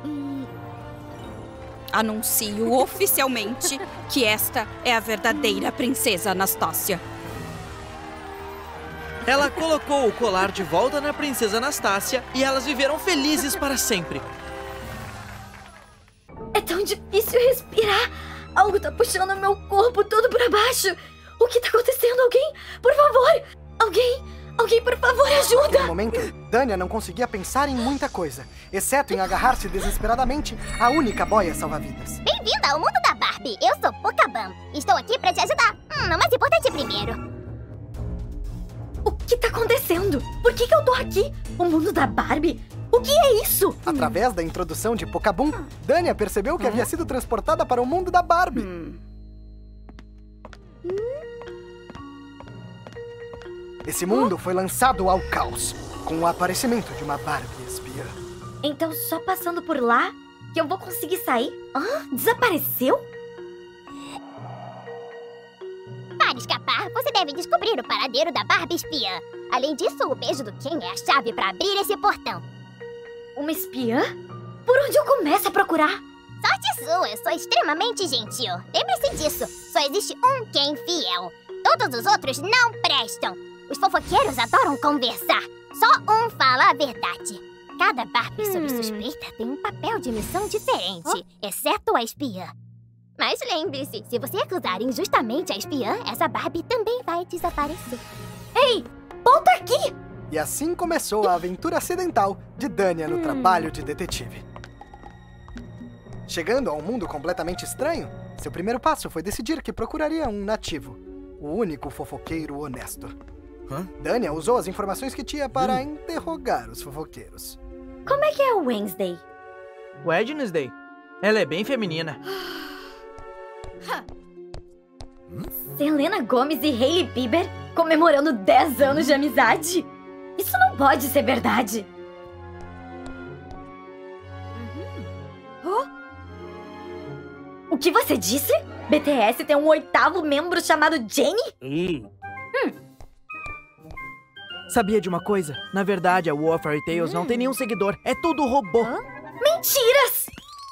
Anuncio oficialmente que esta é a verdadeira princesa Anastácia. Ela colocou o colar de volta na princesa Anastácia e elas viveram felizes para sempre. É tão difícil respirar. Algo tá puxando meu corpo todo pra baixo. O que tá acontecendo? Alguém? Por favor! Alguém, por favor, ajuda! Naquele momento, Dania não conseguia pensar em muita coisa, exceto em agarrar-se desesperadamente à única boia salva-vidas. Bem-vinda ao mundo da Barbie! Eu sou Pocabam. Estou aqui pra te ajudar. O mais importante primeiro. O que tá acontecendo? Por que eu tô aqui? O mundo da Barbie? O que é isso? Através da introdução de Pocabum, Dania percebeu que havia sido transportada para o mundo da Barbie. Esse mundo foi lançado ao caos, com o aparecimento de uma Barbie espiã. Então só passando por lá que eu vou conseguir sair? Desapareceu? Para escapar, você deve descobrir o paradeiro da Barbie espiã. Além disso, o beijo do Ken é a chave para abrir esse portão. Uma espiã? Por onde eu começo a procurar? Sorte sua, eu sou extremamente gentil. Lembre-se disso, só existe um Ken fiel. Todos os outros não prestam. Os fofoqueiros adoram conversar. Só um fala a verdade. Cada Barbie sob suspeita tem um papel de missão diferente, exceto a espiã. Mas lembre-se, se você acusar injustamente a espiã, essa Barbie também vai desaparecer. Ei, volta aqui! E assim começou a aventura acidental de Dania no trabalho de detetive. Chegando a um mundo completamente estranho, seu primeiro passo foi decidir que procuraria um nativo, o único fofoqueiro honesto. Dania usou as informações que tinha para interrogar os fofoqueiros. Como é que é o Wednesday? Wednesday? Ela é bem feminina. Selena Gomez e Hailey Bieber comemorando 10 anos de amizade? Isso não pode ser verdade. O que você disse? BTS tem um 8º membro chamado Jennie? Sabia de uma coisa? Na verdade, a Wolf Fairy Tales não tem nenhum seguidor. É tudo robô. Mentiras!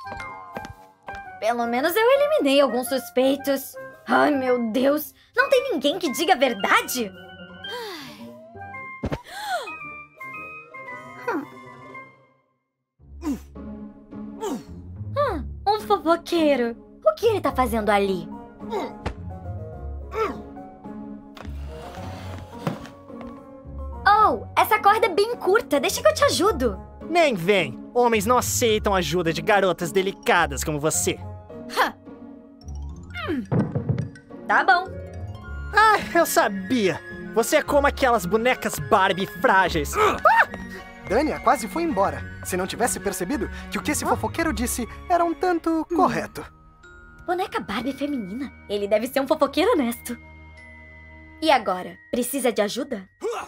Pelo menos eu eliminei alguns suspeitos. Ai, meu Deus. Não tem ninguém que diga a verdade? Um fofoqueiro. O que ele tá fazendo ali? Oh, essa corda é bem curta. Deixa que eu te ajudo. Nem vem. Homens não aceitam ajuda de garotas delicadas como você. Tá bom. Ah, eu sabia. Você é como aquelas bonecas Barbie frágeis. Dania quase foi embora, se não tivesse percebido que o que esse fofoqueiro disse era um tanto correto. Boneca Barbie feminina? Ele deve ser um fofoqueiro honesto. E agora? Precisa de ajuda?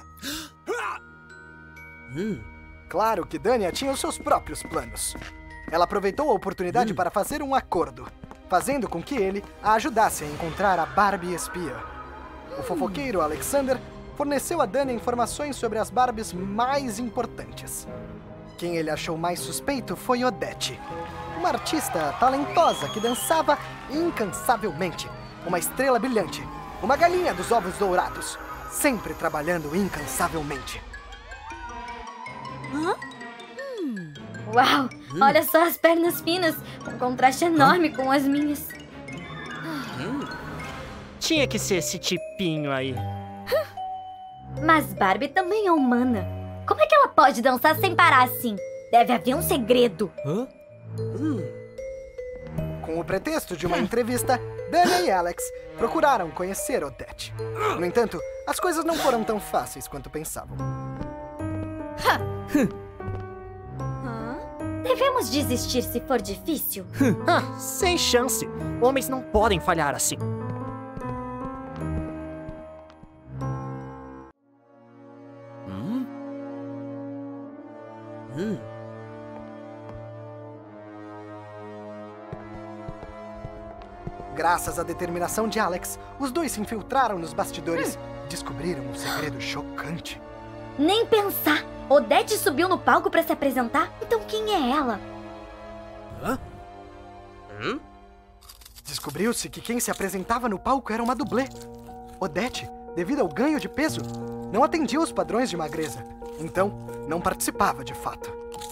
Claro que Dania tinha os seus próprios planos. Ela aproveitou a oportunidade para fazer um acordo, fazendo com que ele a ajudasse a encontrar a Barbie espiã. O fofoqueiro Alexander forneceu a Dania informações sobre as Barbies mais importantes. Quem ele achou mais suspeito foi Odette, uma artista talentosa que dançava incansavelmente, uma estrela brilhante, uma galinha dos ovos dourados, sempre trabalhando incansavelmente. Uau! Olha só as pernas finas, um contraste enorme com as minhas. Tinha que ser esse tipinho aí. Mas Barbie também é humana. Como é que ela pode dançar sem parar assim? Deve haver um segredo. Com o pretexto de uma entrevista, Dania e Alex procuraram conhecer Odette. No entanto, as coisas não foram tão fáceis quanto pensavam. Devemos desistir se for difícil? Sem chance. Homens não podem falhar assim. Graças à determinação de Alex, os dois se infiltraram nos bastidores e descobriram um segredo chocante. Nem pensar! Odette subiu no palco pra se apresentar? Então quem é ela? Descobriu-se que quem se apresentava no palco era uma dublê. Odette, devido ao ganho de peso, não atendia os padrões de magreza. Então, não participava de fato.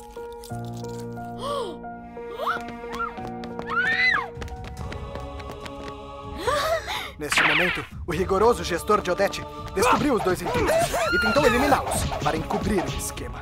Neste momento, o rigoroso gestor de Odette descobriu os dois intrusos e tentou eliminá-los para encobrir o esquema.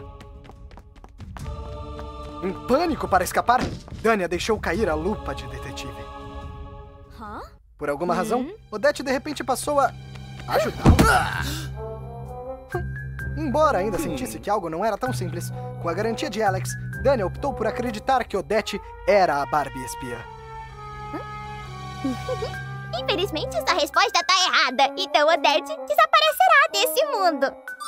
Em pânico para escapar, Dania deixou cair a lupa de detetive. Por alguma razão, Odette de repente passou a ajudá-lo. Embora ainda sentisse que algo não era tão simples, com a garantia de Alex, Dania optou por acreditar que Odette era a Barbie espiã. Infelizmente, essa resposta tá errada. Então Odette desaparecerá desse mundo.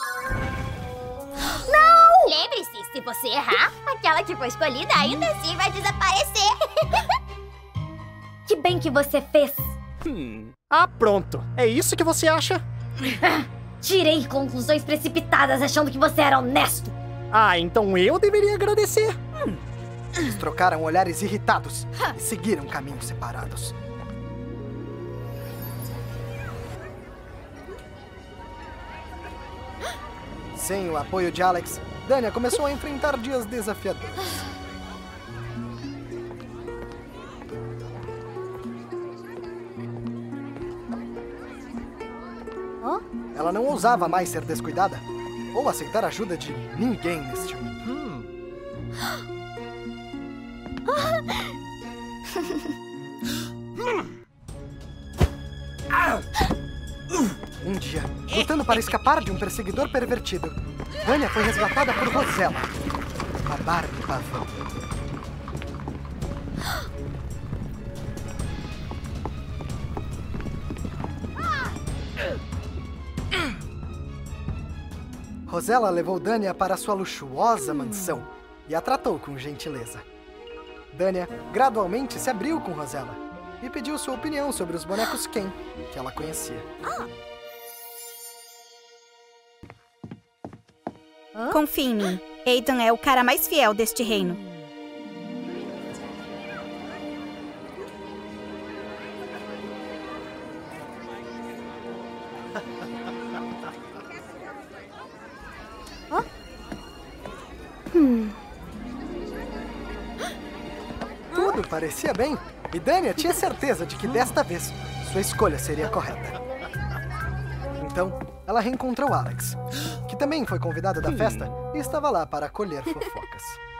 Não! Lembre-se, se você errar, aquela que foi escolhida ainda assim vai desaparecer. Que bem que você fez. Ah, pronto. É isso que você acha? Tirei conclusões precipitadas achando que você era honesto. Ah, então eu deveria agradecer. Eles trocaram olhares irritados e seguiram caminhos separados. Sem o apoio de Alex, Dania começou a enfrentar dias desafiadores. Ela não ousava mais ser descuidada ou aceitar a ajuda de ninguém neste mundo. Um dia, lutando para escapar de um perseguidor pervertido, Dania foi resgatada por Rosella, uma Barbie pavão. Rosella levou Dania para sua luxuosa mansão e a tratou com gentileza. Dania gradualmente se abriu com Rosella e pediu sua opinião sobre os bonecos Ken, que ela conhecia. Confie em mim. Aiden é o cara mais fiel deste reino. Tudo parecia bem, e Dania tinha certeza de que desta vez sua escolha seria correta. Então, ela reencontrou Alex, que também foi convidado da festa e estava lá para colher fofocas.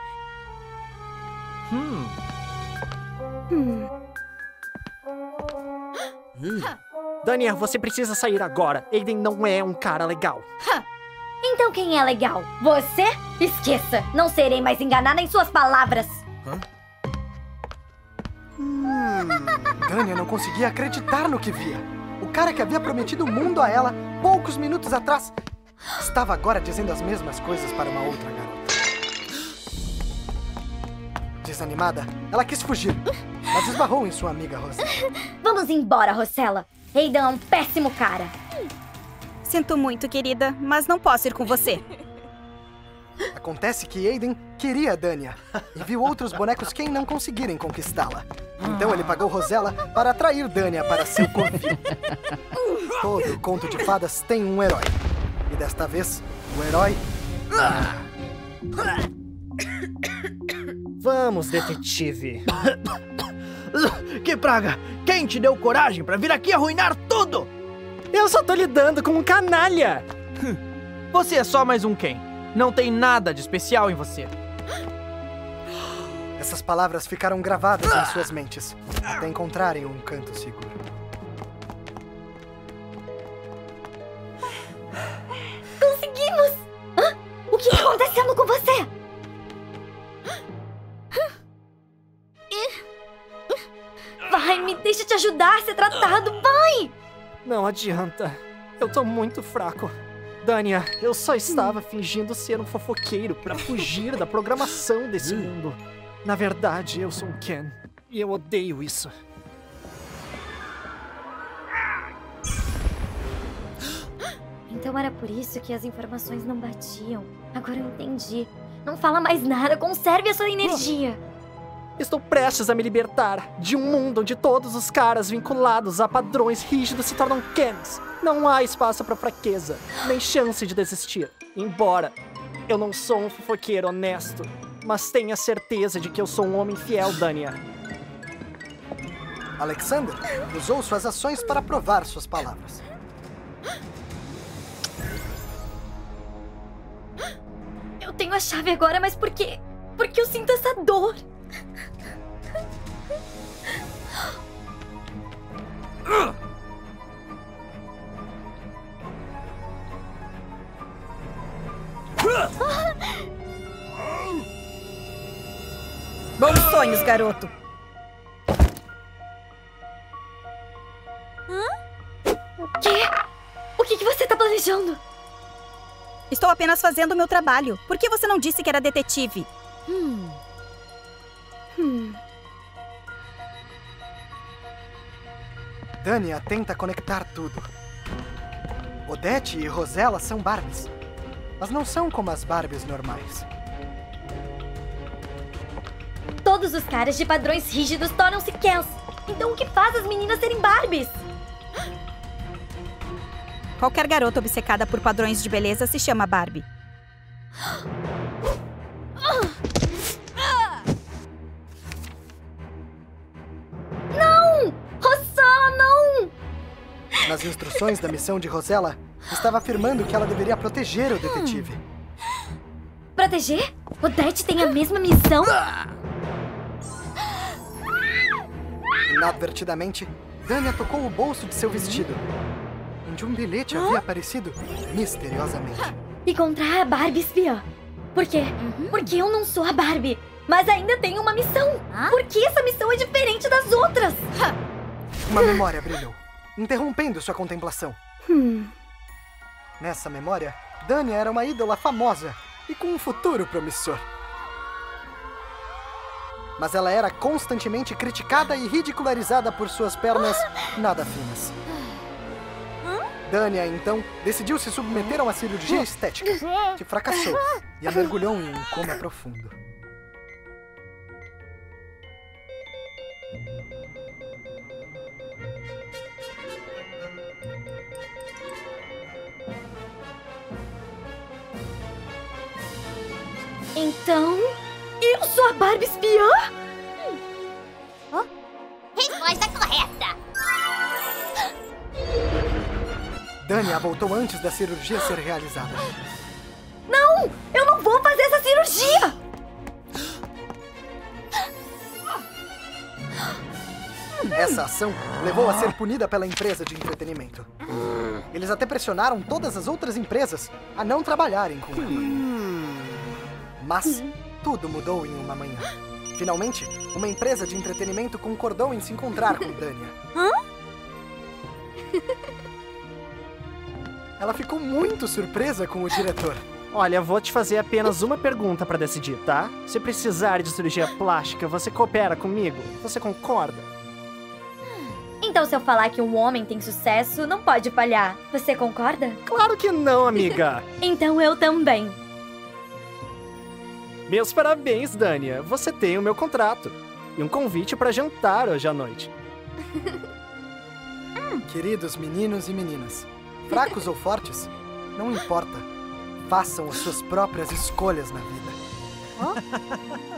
Dania, você precisa sair agora. Aiden não é um cara legal. Então quem é legal? Você? Esqueça! Não serei mais enganada em suas palavras! Dania não conseguia acreditar no que via. O cara que havia prometido o mundo a ela poucos minutos atrás estava agora dizendo as mesmas coisas para uma outra garota. Desanimada, ela quis fugir, mas esbarrou em sua amiga Rosella. Vamos embora, Rosella. Aiden é um péssimo cara. Sinto muito, querida, mas não posso ir com você. Acontece que Aiden queria Dania e viu outros bonecos Ken não conseguirem conquistá-la. Então ele pagou Rosella para atrair Dania para seu covil. Todo conto de fadas tem um herói. E desta vez, o herói... Vamos, detetive. Que praga! Quem te deu coragem para vir aqui arruinar tudo? Eu só tô lidando com um canalha. Você é só mais um Ken. Não tem nada de especial em você. Essas palavras ficaram gravadas em suas mentes, até encontrarem um canto seguro. Conseguimos! O que está acontecendo com você? Vai, me deixa te ajudar a ser tratado, vai! Não adianta. Eu tô muito fraco. Dania, eu só estava fingindo ser um fofoqueiro para fugir da programação desse mundo. Na verdade, eu sou um Ken. E eu odeio isso. Então era por isso que as informações não batiam. Agora eu entendi. Não fala mais nada, conserve a sua energia. Estou prestes a me libertar de um mundo onde todos os caras vinculados a padrões rígidos se tornam Kens. Não há espaço para fraqueza, nem chance de desistir. Embora eu não sou um fofoqueiro honesto, mas tenha certeza de que eu sou um homem fiel, Dania. Alexander usou suas ações para provar suas palavras. Eu tenho a chave agora, mas por quê? Porque eu sinto essa dor. Bons sonhos, garoto. O que você tá planejando? Estou apenas fazendo o meu trabalho. Por que você não disse que era detetive? Dania tenta conectar tudo. Odette e Rosella são Barbies, mas não são como as Barbies normais. Todos os caras de padrões rígidos tornam-se Kens. Então o que faz as meninas serem Barbies? Qualquer garota obcecada por padrões de beleza se chama Barbie. Não! Rosella, não! Nas instruções da missão de Rosella, estava afirmando que ela deveria proteger o detetive. Proteger? Odette tem a mesma missão? Inadvertidamente, Dania tocou o bolso de seu vestido, onde um bilhete havia aparecido misteriosamente. Encontrar a Barbie espiã. Por quê? Porque eu não sou a Barbie, mas ainda tenho uma missão. Por que essa missão é diferente das outras? Uma memória brilhou, interrompendo sua contemplação. Nessa memória, Dania era uma ídola famosa e com um futuro promissor. Mas ela era constantemente criticada e ridicularizada por suas pernas nada finas. Dania, então, decidiu se submeter a uma cirurgia estética, que fracassou e a mergulhou em um coma profundo. Então, eu sou a Barbie espiã? Resposta correta. Dania voltou antes da cirurgia ser realizada. Não! Eu não vou fazer essa cirurgia! Essa ação levou a ser punida pela empresa de entretenimento. Eles até pressionaram todas as outras empresas a não trabalharem com ela. Mas tudo mudou em uma manhã. Finalmente, uma empresa de entretenimento concordou em se encontrar com Dania. Ela ficou muito surpresa com o diretor. Olha, vou te fazer apenas uma pergunta pra decidir, tá? Se precisar de cirurgia plástica, você coopera comigo? Você concorda? Então, se eu falar que um homem tem sucesso, não pode falhar. Você concorda? Claro que não, amiga! Então eu também. Meus parabéns, Dania. Você tem o meu contrato. E um convite pra jantar hoje à noite. Queridos meninos e meninas, fracos ou fortes, não importa. Façam as suas próprias escolhas na vida.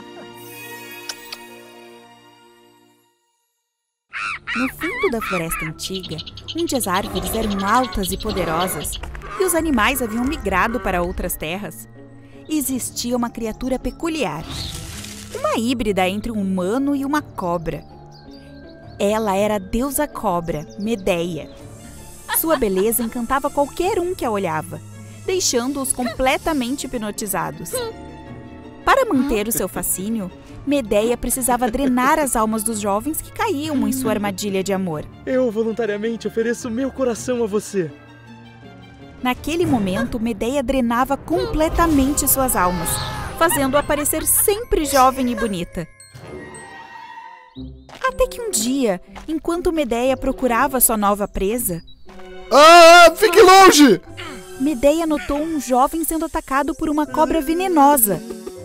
No fundo da floresta antiga, onde as árvores eram altas e poderosas e os animais haviam migrado para outras terras, existia uma criatura peculiar, uma híbrida entre um humano e uma cobra. Ela era a deusa cobra, Medeia. Sua beleza encantava qualquer um que a olhava, deixando-os completamente hipnotizados. Para manter o seu fascínio, Medeia precisava drenar as almas dos jovens que caíam em sua armadilha de amor. Eu voluntariamente ofereço meu coração a você. Naquele momento, Medeia drenava completamente suas almas, fazendo-a parecer sempre jovem e bonita. Até que um dia, enquanto Medeia procurava sua nova presa... Ah, fique longe! Medeia notou um jovem sendo atacado por uma cobra venenosa.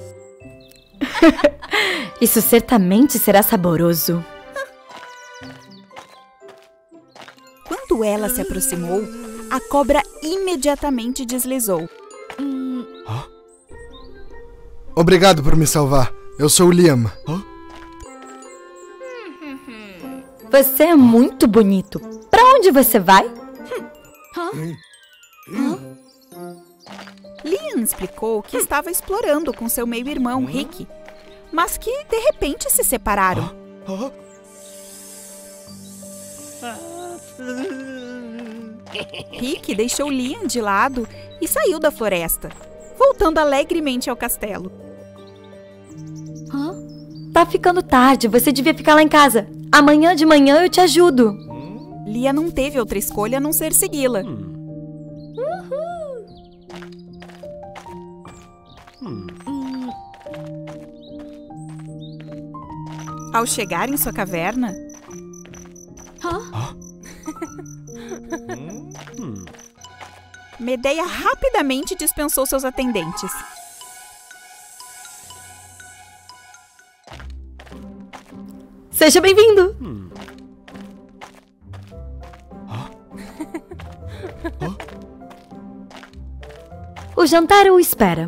Isso certamente será saboroso. Quando ela se aproximou, a cobra imediatamente deslizou. Obrigado por me salvar. Eu sou o Liam. Você é muito bonito. Pra onde você vai? Liam explicou que estava explorando com seu meio-irmão, Rick, mas que, de repente, se separaram. Rick deixou Liam de lado e saiu da floresta, voltando alegremente ao castelo. Tá ficando tarde, você devia ficar lá em casa. Amanhã de manhã eu te ajudo. Liam não teve outra escolha a não ser segui-la. Ao chegar em sua caverna... Medeia rapidamente dispensou seus atendentes. Seja bem-vindo! O jantar o espera.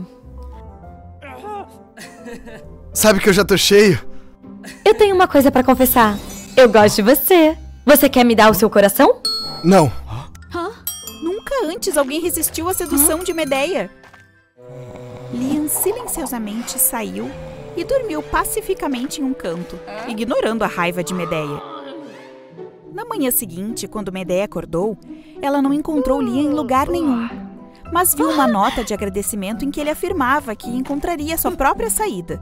Sabe que eu já tô cheio? Eu tenho uma coisa pra confessar. Eu gosto de você. Você quer me dar o seu coração? Não. Nunca antes alguém resistiu à sedução de Medeia. Liam silenciosamente saiu e dormiu pacificamente em um canto, ignorando a raiva de Medeia. Na manhã seguinte, quando Medeia acordou, ela não encontrou Liam em lugar nenhum, mas viu uma nota de agradecimento em que ele afirmava que encontraria sua própria saída.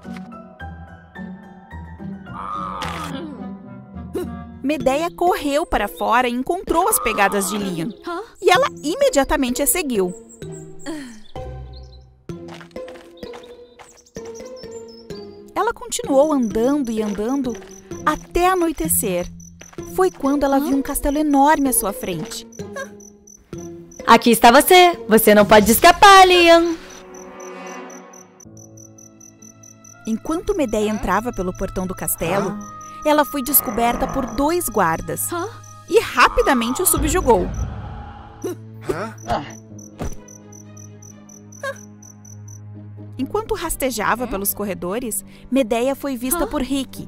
Medeia correu para fora e encontrou as pegadas de Liam, e ela imediatamente a seguiu. Ela continuou andando e andando até anoitecer. Foi quando ela viu um castelo enorme à sua frente. Aqui está você. Você não pode escapar, Liam. Enquanto Medeia entrava pelo portão do castelo, ela foi descoberta por 2 guardas e rapidamente o subjugou. Enquanto rastejava pelos corredores, Medeia foi vista por Rick.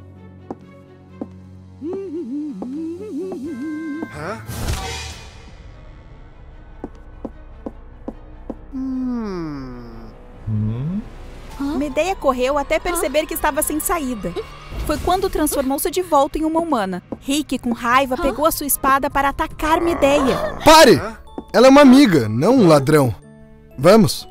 Medeia correu até perceber que estava sem saída. Foi quando transformou-se de volta em uma humana. Rick, com raiva, pegou a sua espada para atacar Medeia. Pare! Ela é uma amiga, não um ladrão. Vamos.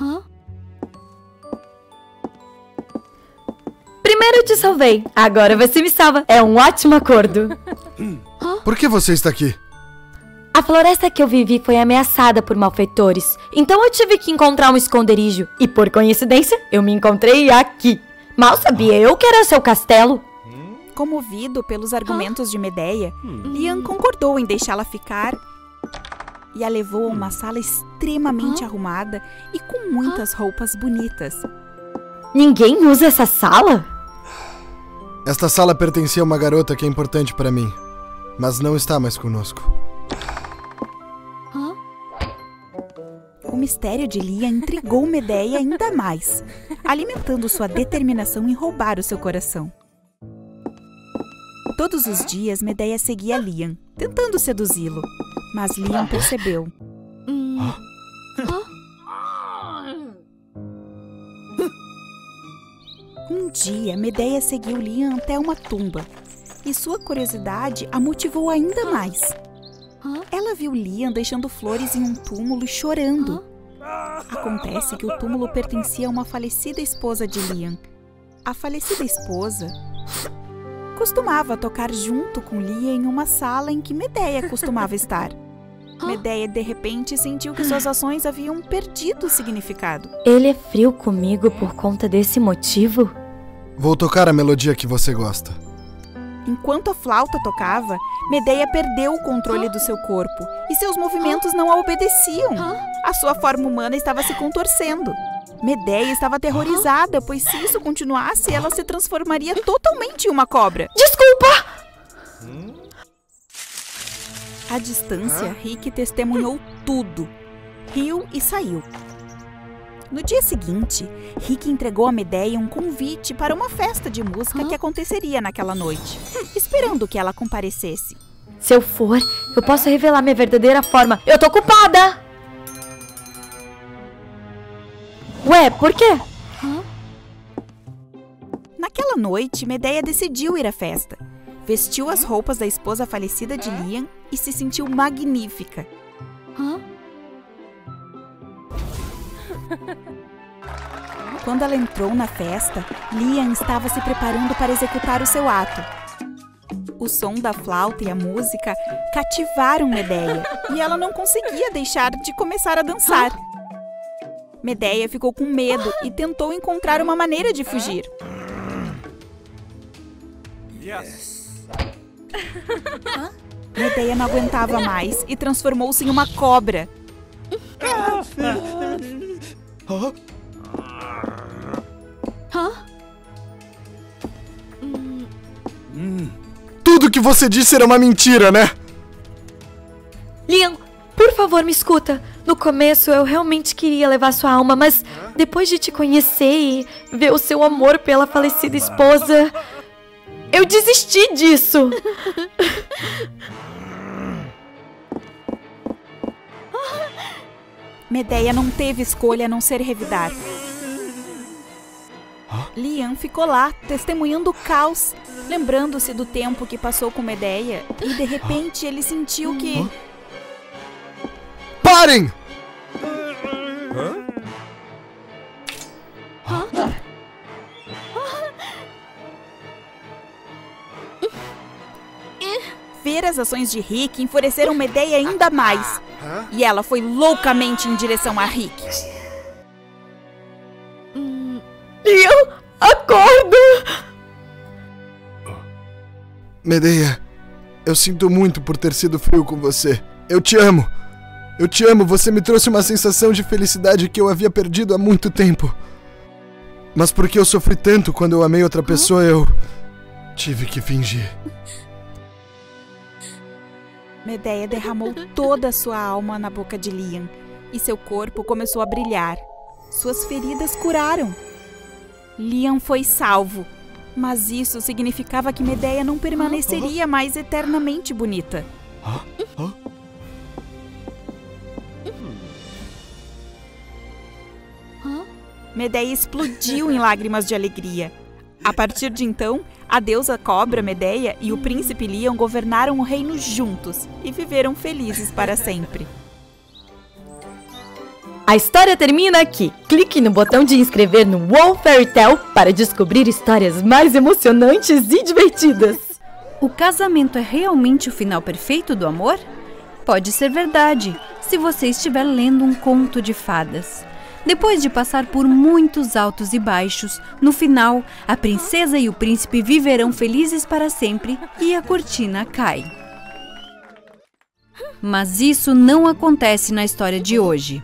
Primeiro eu te salvei, agora você me salva. É um ótimo acordo. Por que você está aqui? A floresta que eu vivi foi ameaçada por malfeitores, então eu tive que encontrar um esconderijo. E por coincidência, eu me encontrei aqui. Mal sabia eu que era seu castelo. Comovido pelos argumentos de Medeia, Liam concordou em deixá-la ficar e a levou a uma sala extremamente arrumada e com muitas roupas bonitas. Ninguém usa essa sala? Esta sala pertencia a uma garota que é importante para mim, mas não está mais conosco. O mistério de Liam intrigou Medeia ainda mais, alimentando sua determinação em roubar o seu coração. Todos os dias, Medeia seguia Liam, tentando seduzi-lo, mas Liam percebeu. Um dia, Medeia seguiu Liam até uma tumba, e sua curiosidade a motivou ainda mais. Ela viu Liam deixando flores em um túmulo e chorando. Acontece que o túmulo pertencia a uma falecida esposa de Liam. A falecida esposa costumava tocar junto com Liam em uma sala em que Medeia costumava estar. Medeia, de repente, sentiu que suas ações haviam perdido o significado. Ele é frio comigo por conta desse motivo? Vou tocar a melodia que você gosta. Enquanto a flauta tocava, Medeia perdeu o controle do seu corpo e seus movimentos não a obedeciam. A sua forma humana estava se contorcendo. Medeia estava aterrorizada, pois se isso continuasse, ela se transformaria totalmente em uma cobra. Desculpa! À distância, Rick testemunhou tudo. Riu e saiu. No dia seguinte, Rick entregou a Medeia um convite para uma festa de música que aconteceria naquela noite, esperando que ela comparecesse. Se eu for, eu posso revelar minha verdadeira forma. Eu tô ocupada! Ué, por quê? Naquela noite, Medeia decidiu ir à festa. Vestiu as roupas da esposa falecida de Liam e se sentiu magnífica. Quando ela entrou na festa, Liam estava se preparando para executar o seu ato. O som da flauta e a música cativaram Medeia e ela não conseguia deixar de começar a dançar. Medeia ficou com medo e tentou encontrar uma maneira de fugir. Medeia não aguentava mais e transformou-se em uma cobra. Tudo que você disse era uma mentira, né? Liam, por favor, me escuta. No começo eu realmente queria levar sua alma, mas depois de te conhecer e ver o seu amor pela falecida esposa, eu desisti disso. Medeia não teve escolha a não ser revidar. Liam ficou lá, testemunhando o caos, lembrando-se do tempo que passou com Medeia, e de repente ele sentiu que... Parem! Ver as ações de Rick enfureceram Medeia ainda mais, e ela foi loucamente em direção a Rick. Liam, Acorda! Medeia, eu sinto muito por ter sido frio com você. Eu te amo. Eu te amo. Você me trouxe uma sensação de felicidade que eu havia perdido há muito tempo. Mas porque eu sofri tanto quando eu amei outra pessoa, eu tive que fingir. Medeia derramou toda a sua alma na boca de Liam e seu corpo começou a brilhar. Suas feridas curaram. Liam foi salvo, mas isso significava que Medeia não permaneceria mais eternamente bonita. Medeia explodiu em lágrimas de alegria. A partir de então, a deusa cobra Medeia e o príncipe Liam governaram o reino juntos e viveram felizes para sempre. A história termina aqui. Clique no botão de inscrever no WoW Fairy Tale para descobrir histórias mais emocionantes e divertidas. O casamento é realmente o final perfeito do amor? Pode ser verdade, se você estiver lendo um conto de fadas. Depois de passar por muitos altos e baixos, no final, a princesa e o príncipe viverão felizes para sempre e a cortina cai. Mas isso não acontece na história de hoje.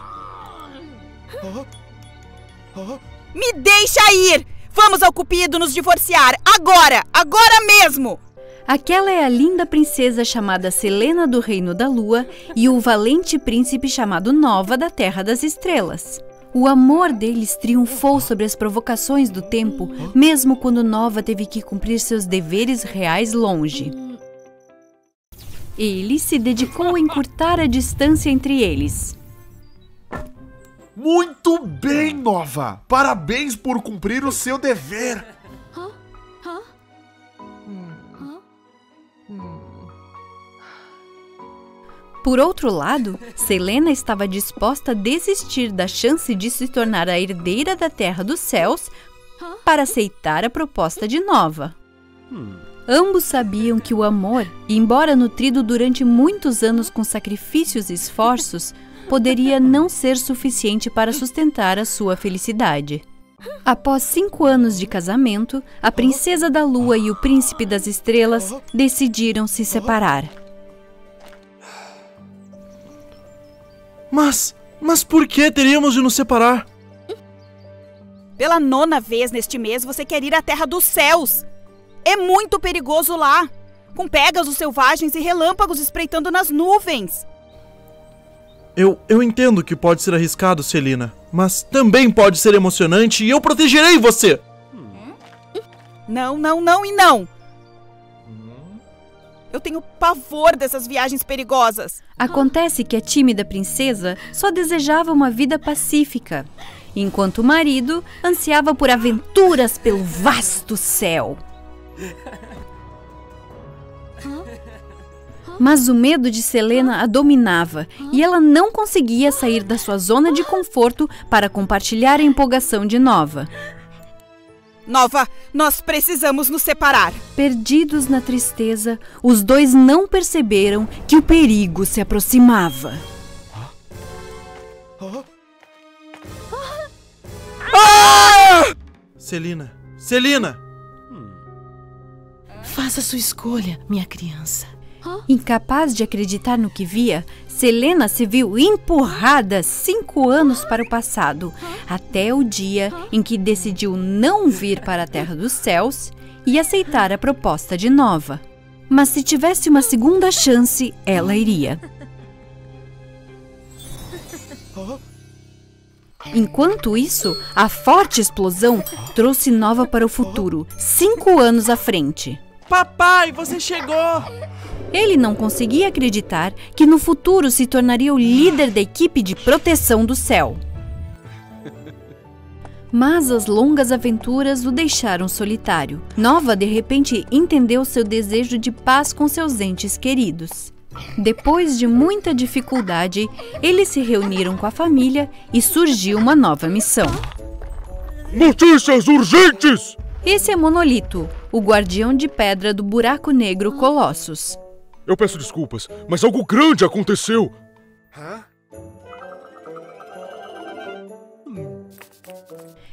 Me deixa ir! Vamos ao Cupido nos divorciar! Agora! Agora mesmo! Aquela é a linda princesa chamada Selena do Reino da Lua e o valente príncipe chamado Nova da Terra das Estrelas. O amor deles triunfou sobre as provocações do tempo, mesmo quando Nova teve que cumprir seus deveres reais longe. Ele se dedicou a encurtar a distância entre eles. Muito bem, Nova! Parabéns por cumprir o seu dever! Por outro lado, Selena estava disposta a desistir da chance de se tornar a herdeira da Terra dos Céus para aceitar a proposta de Nova. Ambos sabiam que o amor, embora nutrido durante muitos anos com sacrifícios e esforços, poderia não ser suficiente para sustentar a sua felicidade. Após 5 anos de casamento, a princesa da Lua e o príncipe das Estrelas decidiram se separar. Mas por que teríamos de nos separar? Pela 9ª vez neste mês, você quer ir à Terra dos Céus. É muito perigoso lá, com Pégasos selvagens e relâmpagos espreitando nas nuvens. Eu entendo que pode ser arriscado, Selena, mas também pode ser emocionante e eu protegerei você! Não, não, não e não! Eu tenho pavor dessas viagens perigosas. Acontece que a tímida princesa só desejava uma vida pacífica, enquanto o marido ansiava por aventuras pelo vasto céu. Mas o medo de Selena a dominava e ela não conseguia sair da sua zona de conforto para compartilhar a empolgação de Nova. Nova, nós precisamos nos separar. Perdidos na tristeza, os dois não perceberam que o perigo se aproximava. Selena! Selena! Faça sua escolha, minha criança. Incapaz de acreditar no que via, Selena se viu empurrada 5 anos para o passado, até o dia em que decidiu não vir para a Terra dos Céus e aceitar a proposta de Nova. Mas se tivesse uma segunda chance, ela iria. Enquanto isso, a forte explosão trouxe Nova para o futuro, 5 anos à frente. Papai, você chegou! Ele não conseguia acreditar que no futuro se tornaria o líder da equipe de proteção do céu. Mas as longas aventuras o deixaram solitário. Nova, de repente, entendeu seu desejo de paz com seus entes queridos. Depois de muita dificuldade, eles se reuniram com a família e surgiu uma nova missão. Notícias urgentes! Esse é Monolito, o guardião de pedra do buraco negro Colossus. Eu peço desculpas, mas algo grande aconteceu.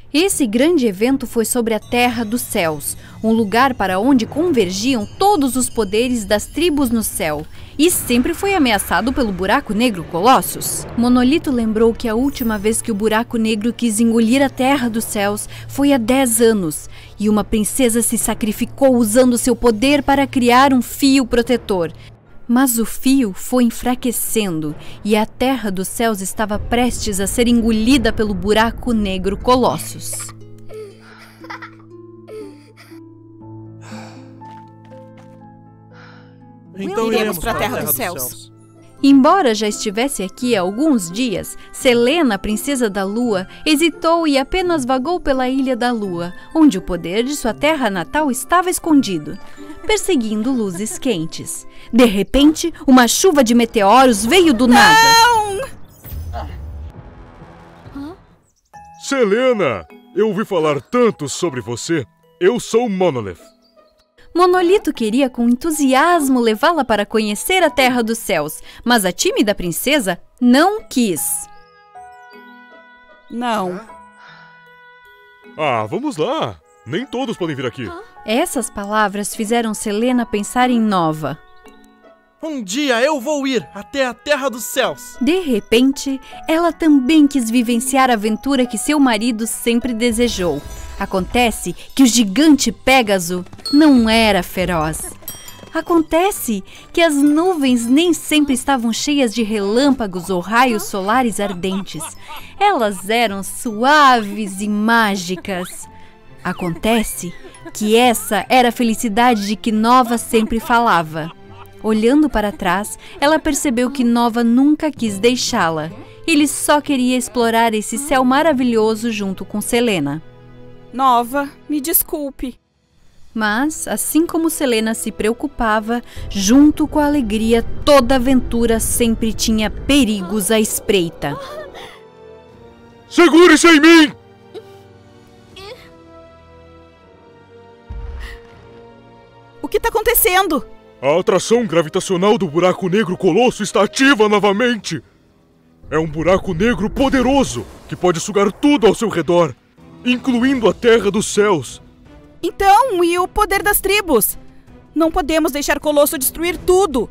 Esse grande evento foi sobre a Terra dos Céus, um lugar para onde convergiam todos os poderes das tribos no céu, e sempre foi ameaçado pelo Buraco Negro Colossus. Monolito lembrou que a última vez que o Buraco Negro quis engolir a Terra dos Céus foi há 10 anos, e uma princesa se sacrificou usando seu poder para criar um fio protetor. Mas o fio foi enfraquecendo e a Terra dos Céus estava prestes a ser engolida pelo Buraco Negro Colossus. Então iremos para a Terra dos Céus. Embora já estivesse aqui há alguns dias, Selena, princesa da Lua, hesitou e apenas vagou pela Ilha da Lua, onde o poder de sua terra natal estava escondido, perseguindo luzes quentes. De repente, uma chuva de meteoros veio do nada. Selena, eu ouvi falar tanto sobre você. Eu sou Monolith. Monolito queria com entusiasmo levá-la para conhecer a Terra dos Céus, mas a tímida princesa não quis. Não. Ah, vamos lá. Nem todos podem vir aqui. Essas palavras fizeram Selena pensar em Nova. Um dia eu vou ir até a Terra dos Céus. De repente, ela também quis vivenciar a aventura que seu marido sempre desejou. Acontece que o gigante Pégaso não era feroz. Acontece que as nuvens nem sempre estavam cheias de relâmpagos ou raios solares ardentes. Elas eram suaves e mágicas. Acontece que essa era a felicidade de que Nova sempre falava. Olhando para trás, ela percebeu que Nova nunca quis deixá-la. Ele só queria explorar esse céu maravilhoso junto com Selena. Nova, me desculpe. Mas, assim como Selena se preocupava, junto com a alegria, toda aventura sempre tinha perigos à espreita. Segure-se em mim! O que está acontecendo? A atração gravitacional do Buraco Negro Colosso está ativa novamente. É um buraco negro poderoso que pode sugar tudo ao seu redor, incluindo a Terra dos Céus. Então, e o poder das tribos? Não podemos deixar Colosso destruir tudo.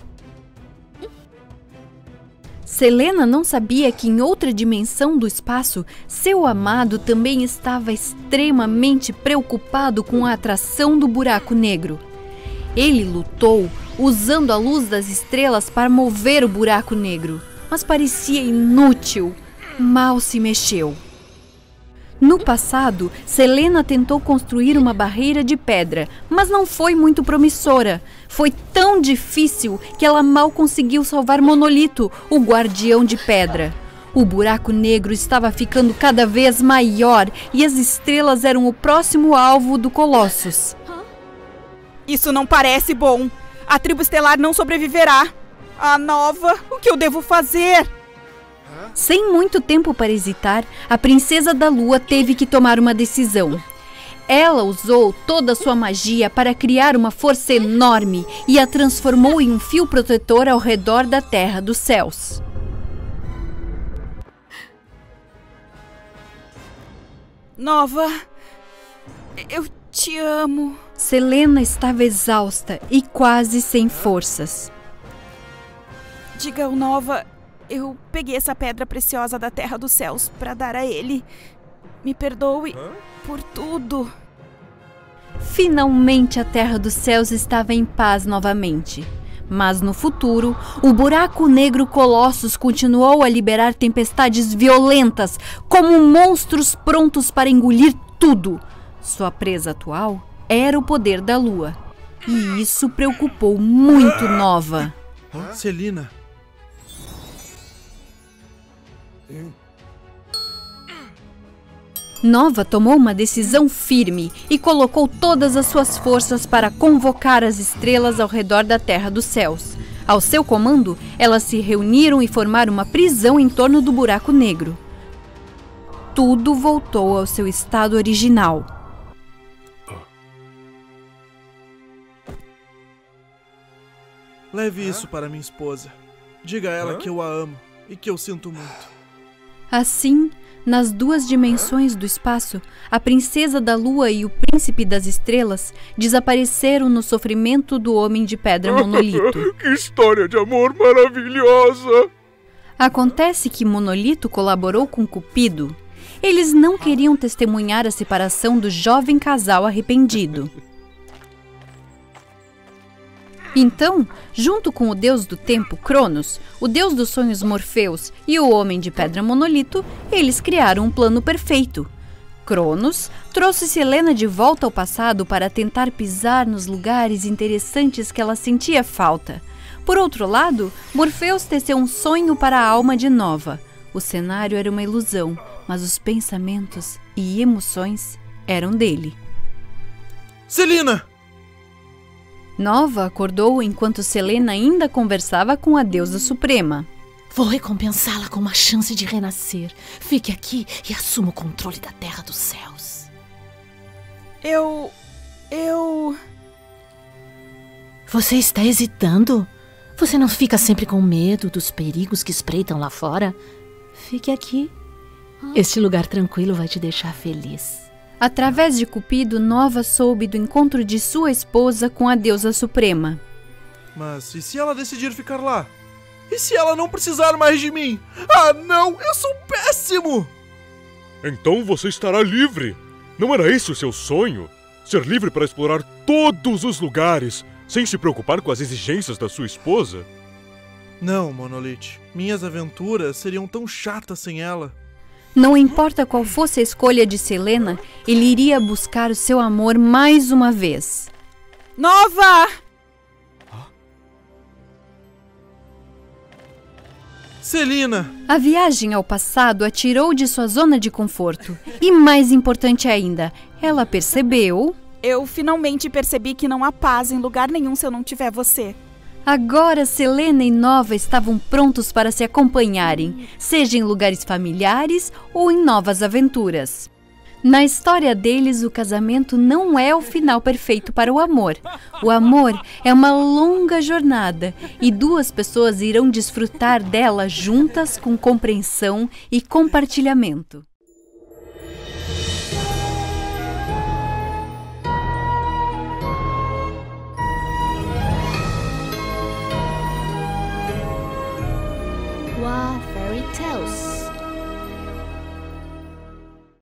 Selena não sabia que em outra dimensão do espaço, seu amado também estava extremamente preocupado com a atração do buraco negro. Ele lutou usando a luz das estrelas para mover o buraco negro, mas parecia inútil, mal se mexeu. No passado, Selena tentou construir uma barreira de pedra, mas não foi muito promissora. Foi tão difícil que ela mal conseguiu salvar Monolito, o guardião de pedra. O buraco negro estava ficando cada vez maior e as estrelas eram o próximo alvo do Colossus. Isso não parece bom. A tribo estelar não sobreviverá. A Nova, o que eu devo fazer? Sem muito tempo para hesitar, a princesa da Lua teve que tomar uma decisão. Ela usou toda a sua magia para criar uma força enorme e a transformou em um fio protetor ao redor da Terra dos Céus. Nova, eu te amo. Selena estava exausta e quase sem forças. Diga ao Nova, eu peguei essa pedra preciosa da Terra dos Céus para dar a ele. Me perdoe por tudo. Finalmente a Terra dos Céus estava em paz novamente. Mas no futuro, o buraco negro Colossus continuou a liberar tempestades violentas, como monstros prontos para engolir tudo. Sua presa atual era o poder da Lua. E isso preocupou muito Nova. Selena. Nova tomou uma decisão firme e colocou todas as suas forças para convocar as estrelas ao redor da Terra dos Céus. Ao seu comando, elas se reuniram e formaram uma prisão em torno do buraco negro. Tudo voltou ao seu estado original. Leve isso para minha esposa. Diga a ela que eu a amo e que eu sinto muito. Assim, Nas duas dimensões do espaço, a princesa da lua e o príncipe das estrelas desapareceram no sofrimento do homem de pedra Monolito. Que história de amor maravilhosa! Acontece que Monolito colaborou com Cupido. Eles não queriam testemunhar a separação do jovem casal arrependido. Então, junto com o deus do tempo, Cronos, o deus dos sonhos, Morfeus, e o homem de pedra Monolito, eles criaram um plano perfeito. Cronos trouxe Selena de volta ao passado para tentar pisar nos lugares interessantes que ela sentia falta. Por outro lado, Morfeus teceu um sonho para a alma de Nova. O cenário era uma ilusão, mas os pensamentos e emoções eram dele. Selena! Nova acordou enquanto Selena ainda conversava com a deusa suprema. Vou recompensá-la com uma chance de renascer. Fique aqui e assuma o controle da Terra dos Céus. Você está hesitando? Você não fica sempre com medo dos perigos que espreitam lá fora? Fique aqui. Este lugar tranquilo vai te deixar feliz. Através de Cupido, Nova soube do encontro de sua esposa com a deusa suprema. Mas e se ela decidir ficar lá? E se ela não precisar mais de mim? Ah, não! Eu sou péssimo! Então você estará livre. Não era esse o seu sonho? Ser livre para explorar todos os lugares, sem se preocupar com as exigências da sua esposa? Não, Monolith. Minhas aventuras seriam tão chatas sem ela. Não importa qual fosse a escolha de Selena, ele iria buscar o seu amor mais uma vez. Nova! Selena! A viagem ao passado a tirou de sua zona de conforto. E mais importante ainda, ela percebeu... Eu finalmente percebi que não há paz em lugar nenhum se eu não tiver você. Agora, Selena e Nova estavam prontos para se acompanharem, seja em lugares familiares ou em novas aventuras. Na história deles, o casamento não é o final perfeito para o amor. O amor é uma longa jornada e duas pessoas irão desfrutar dela juntas com compreensão e compartilhamento.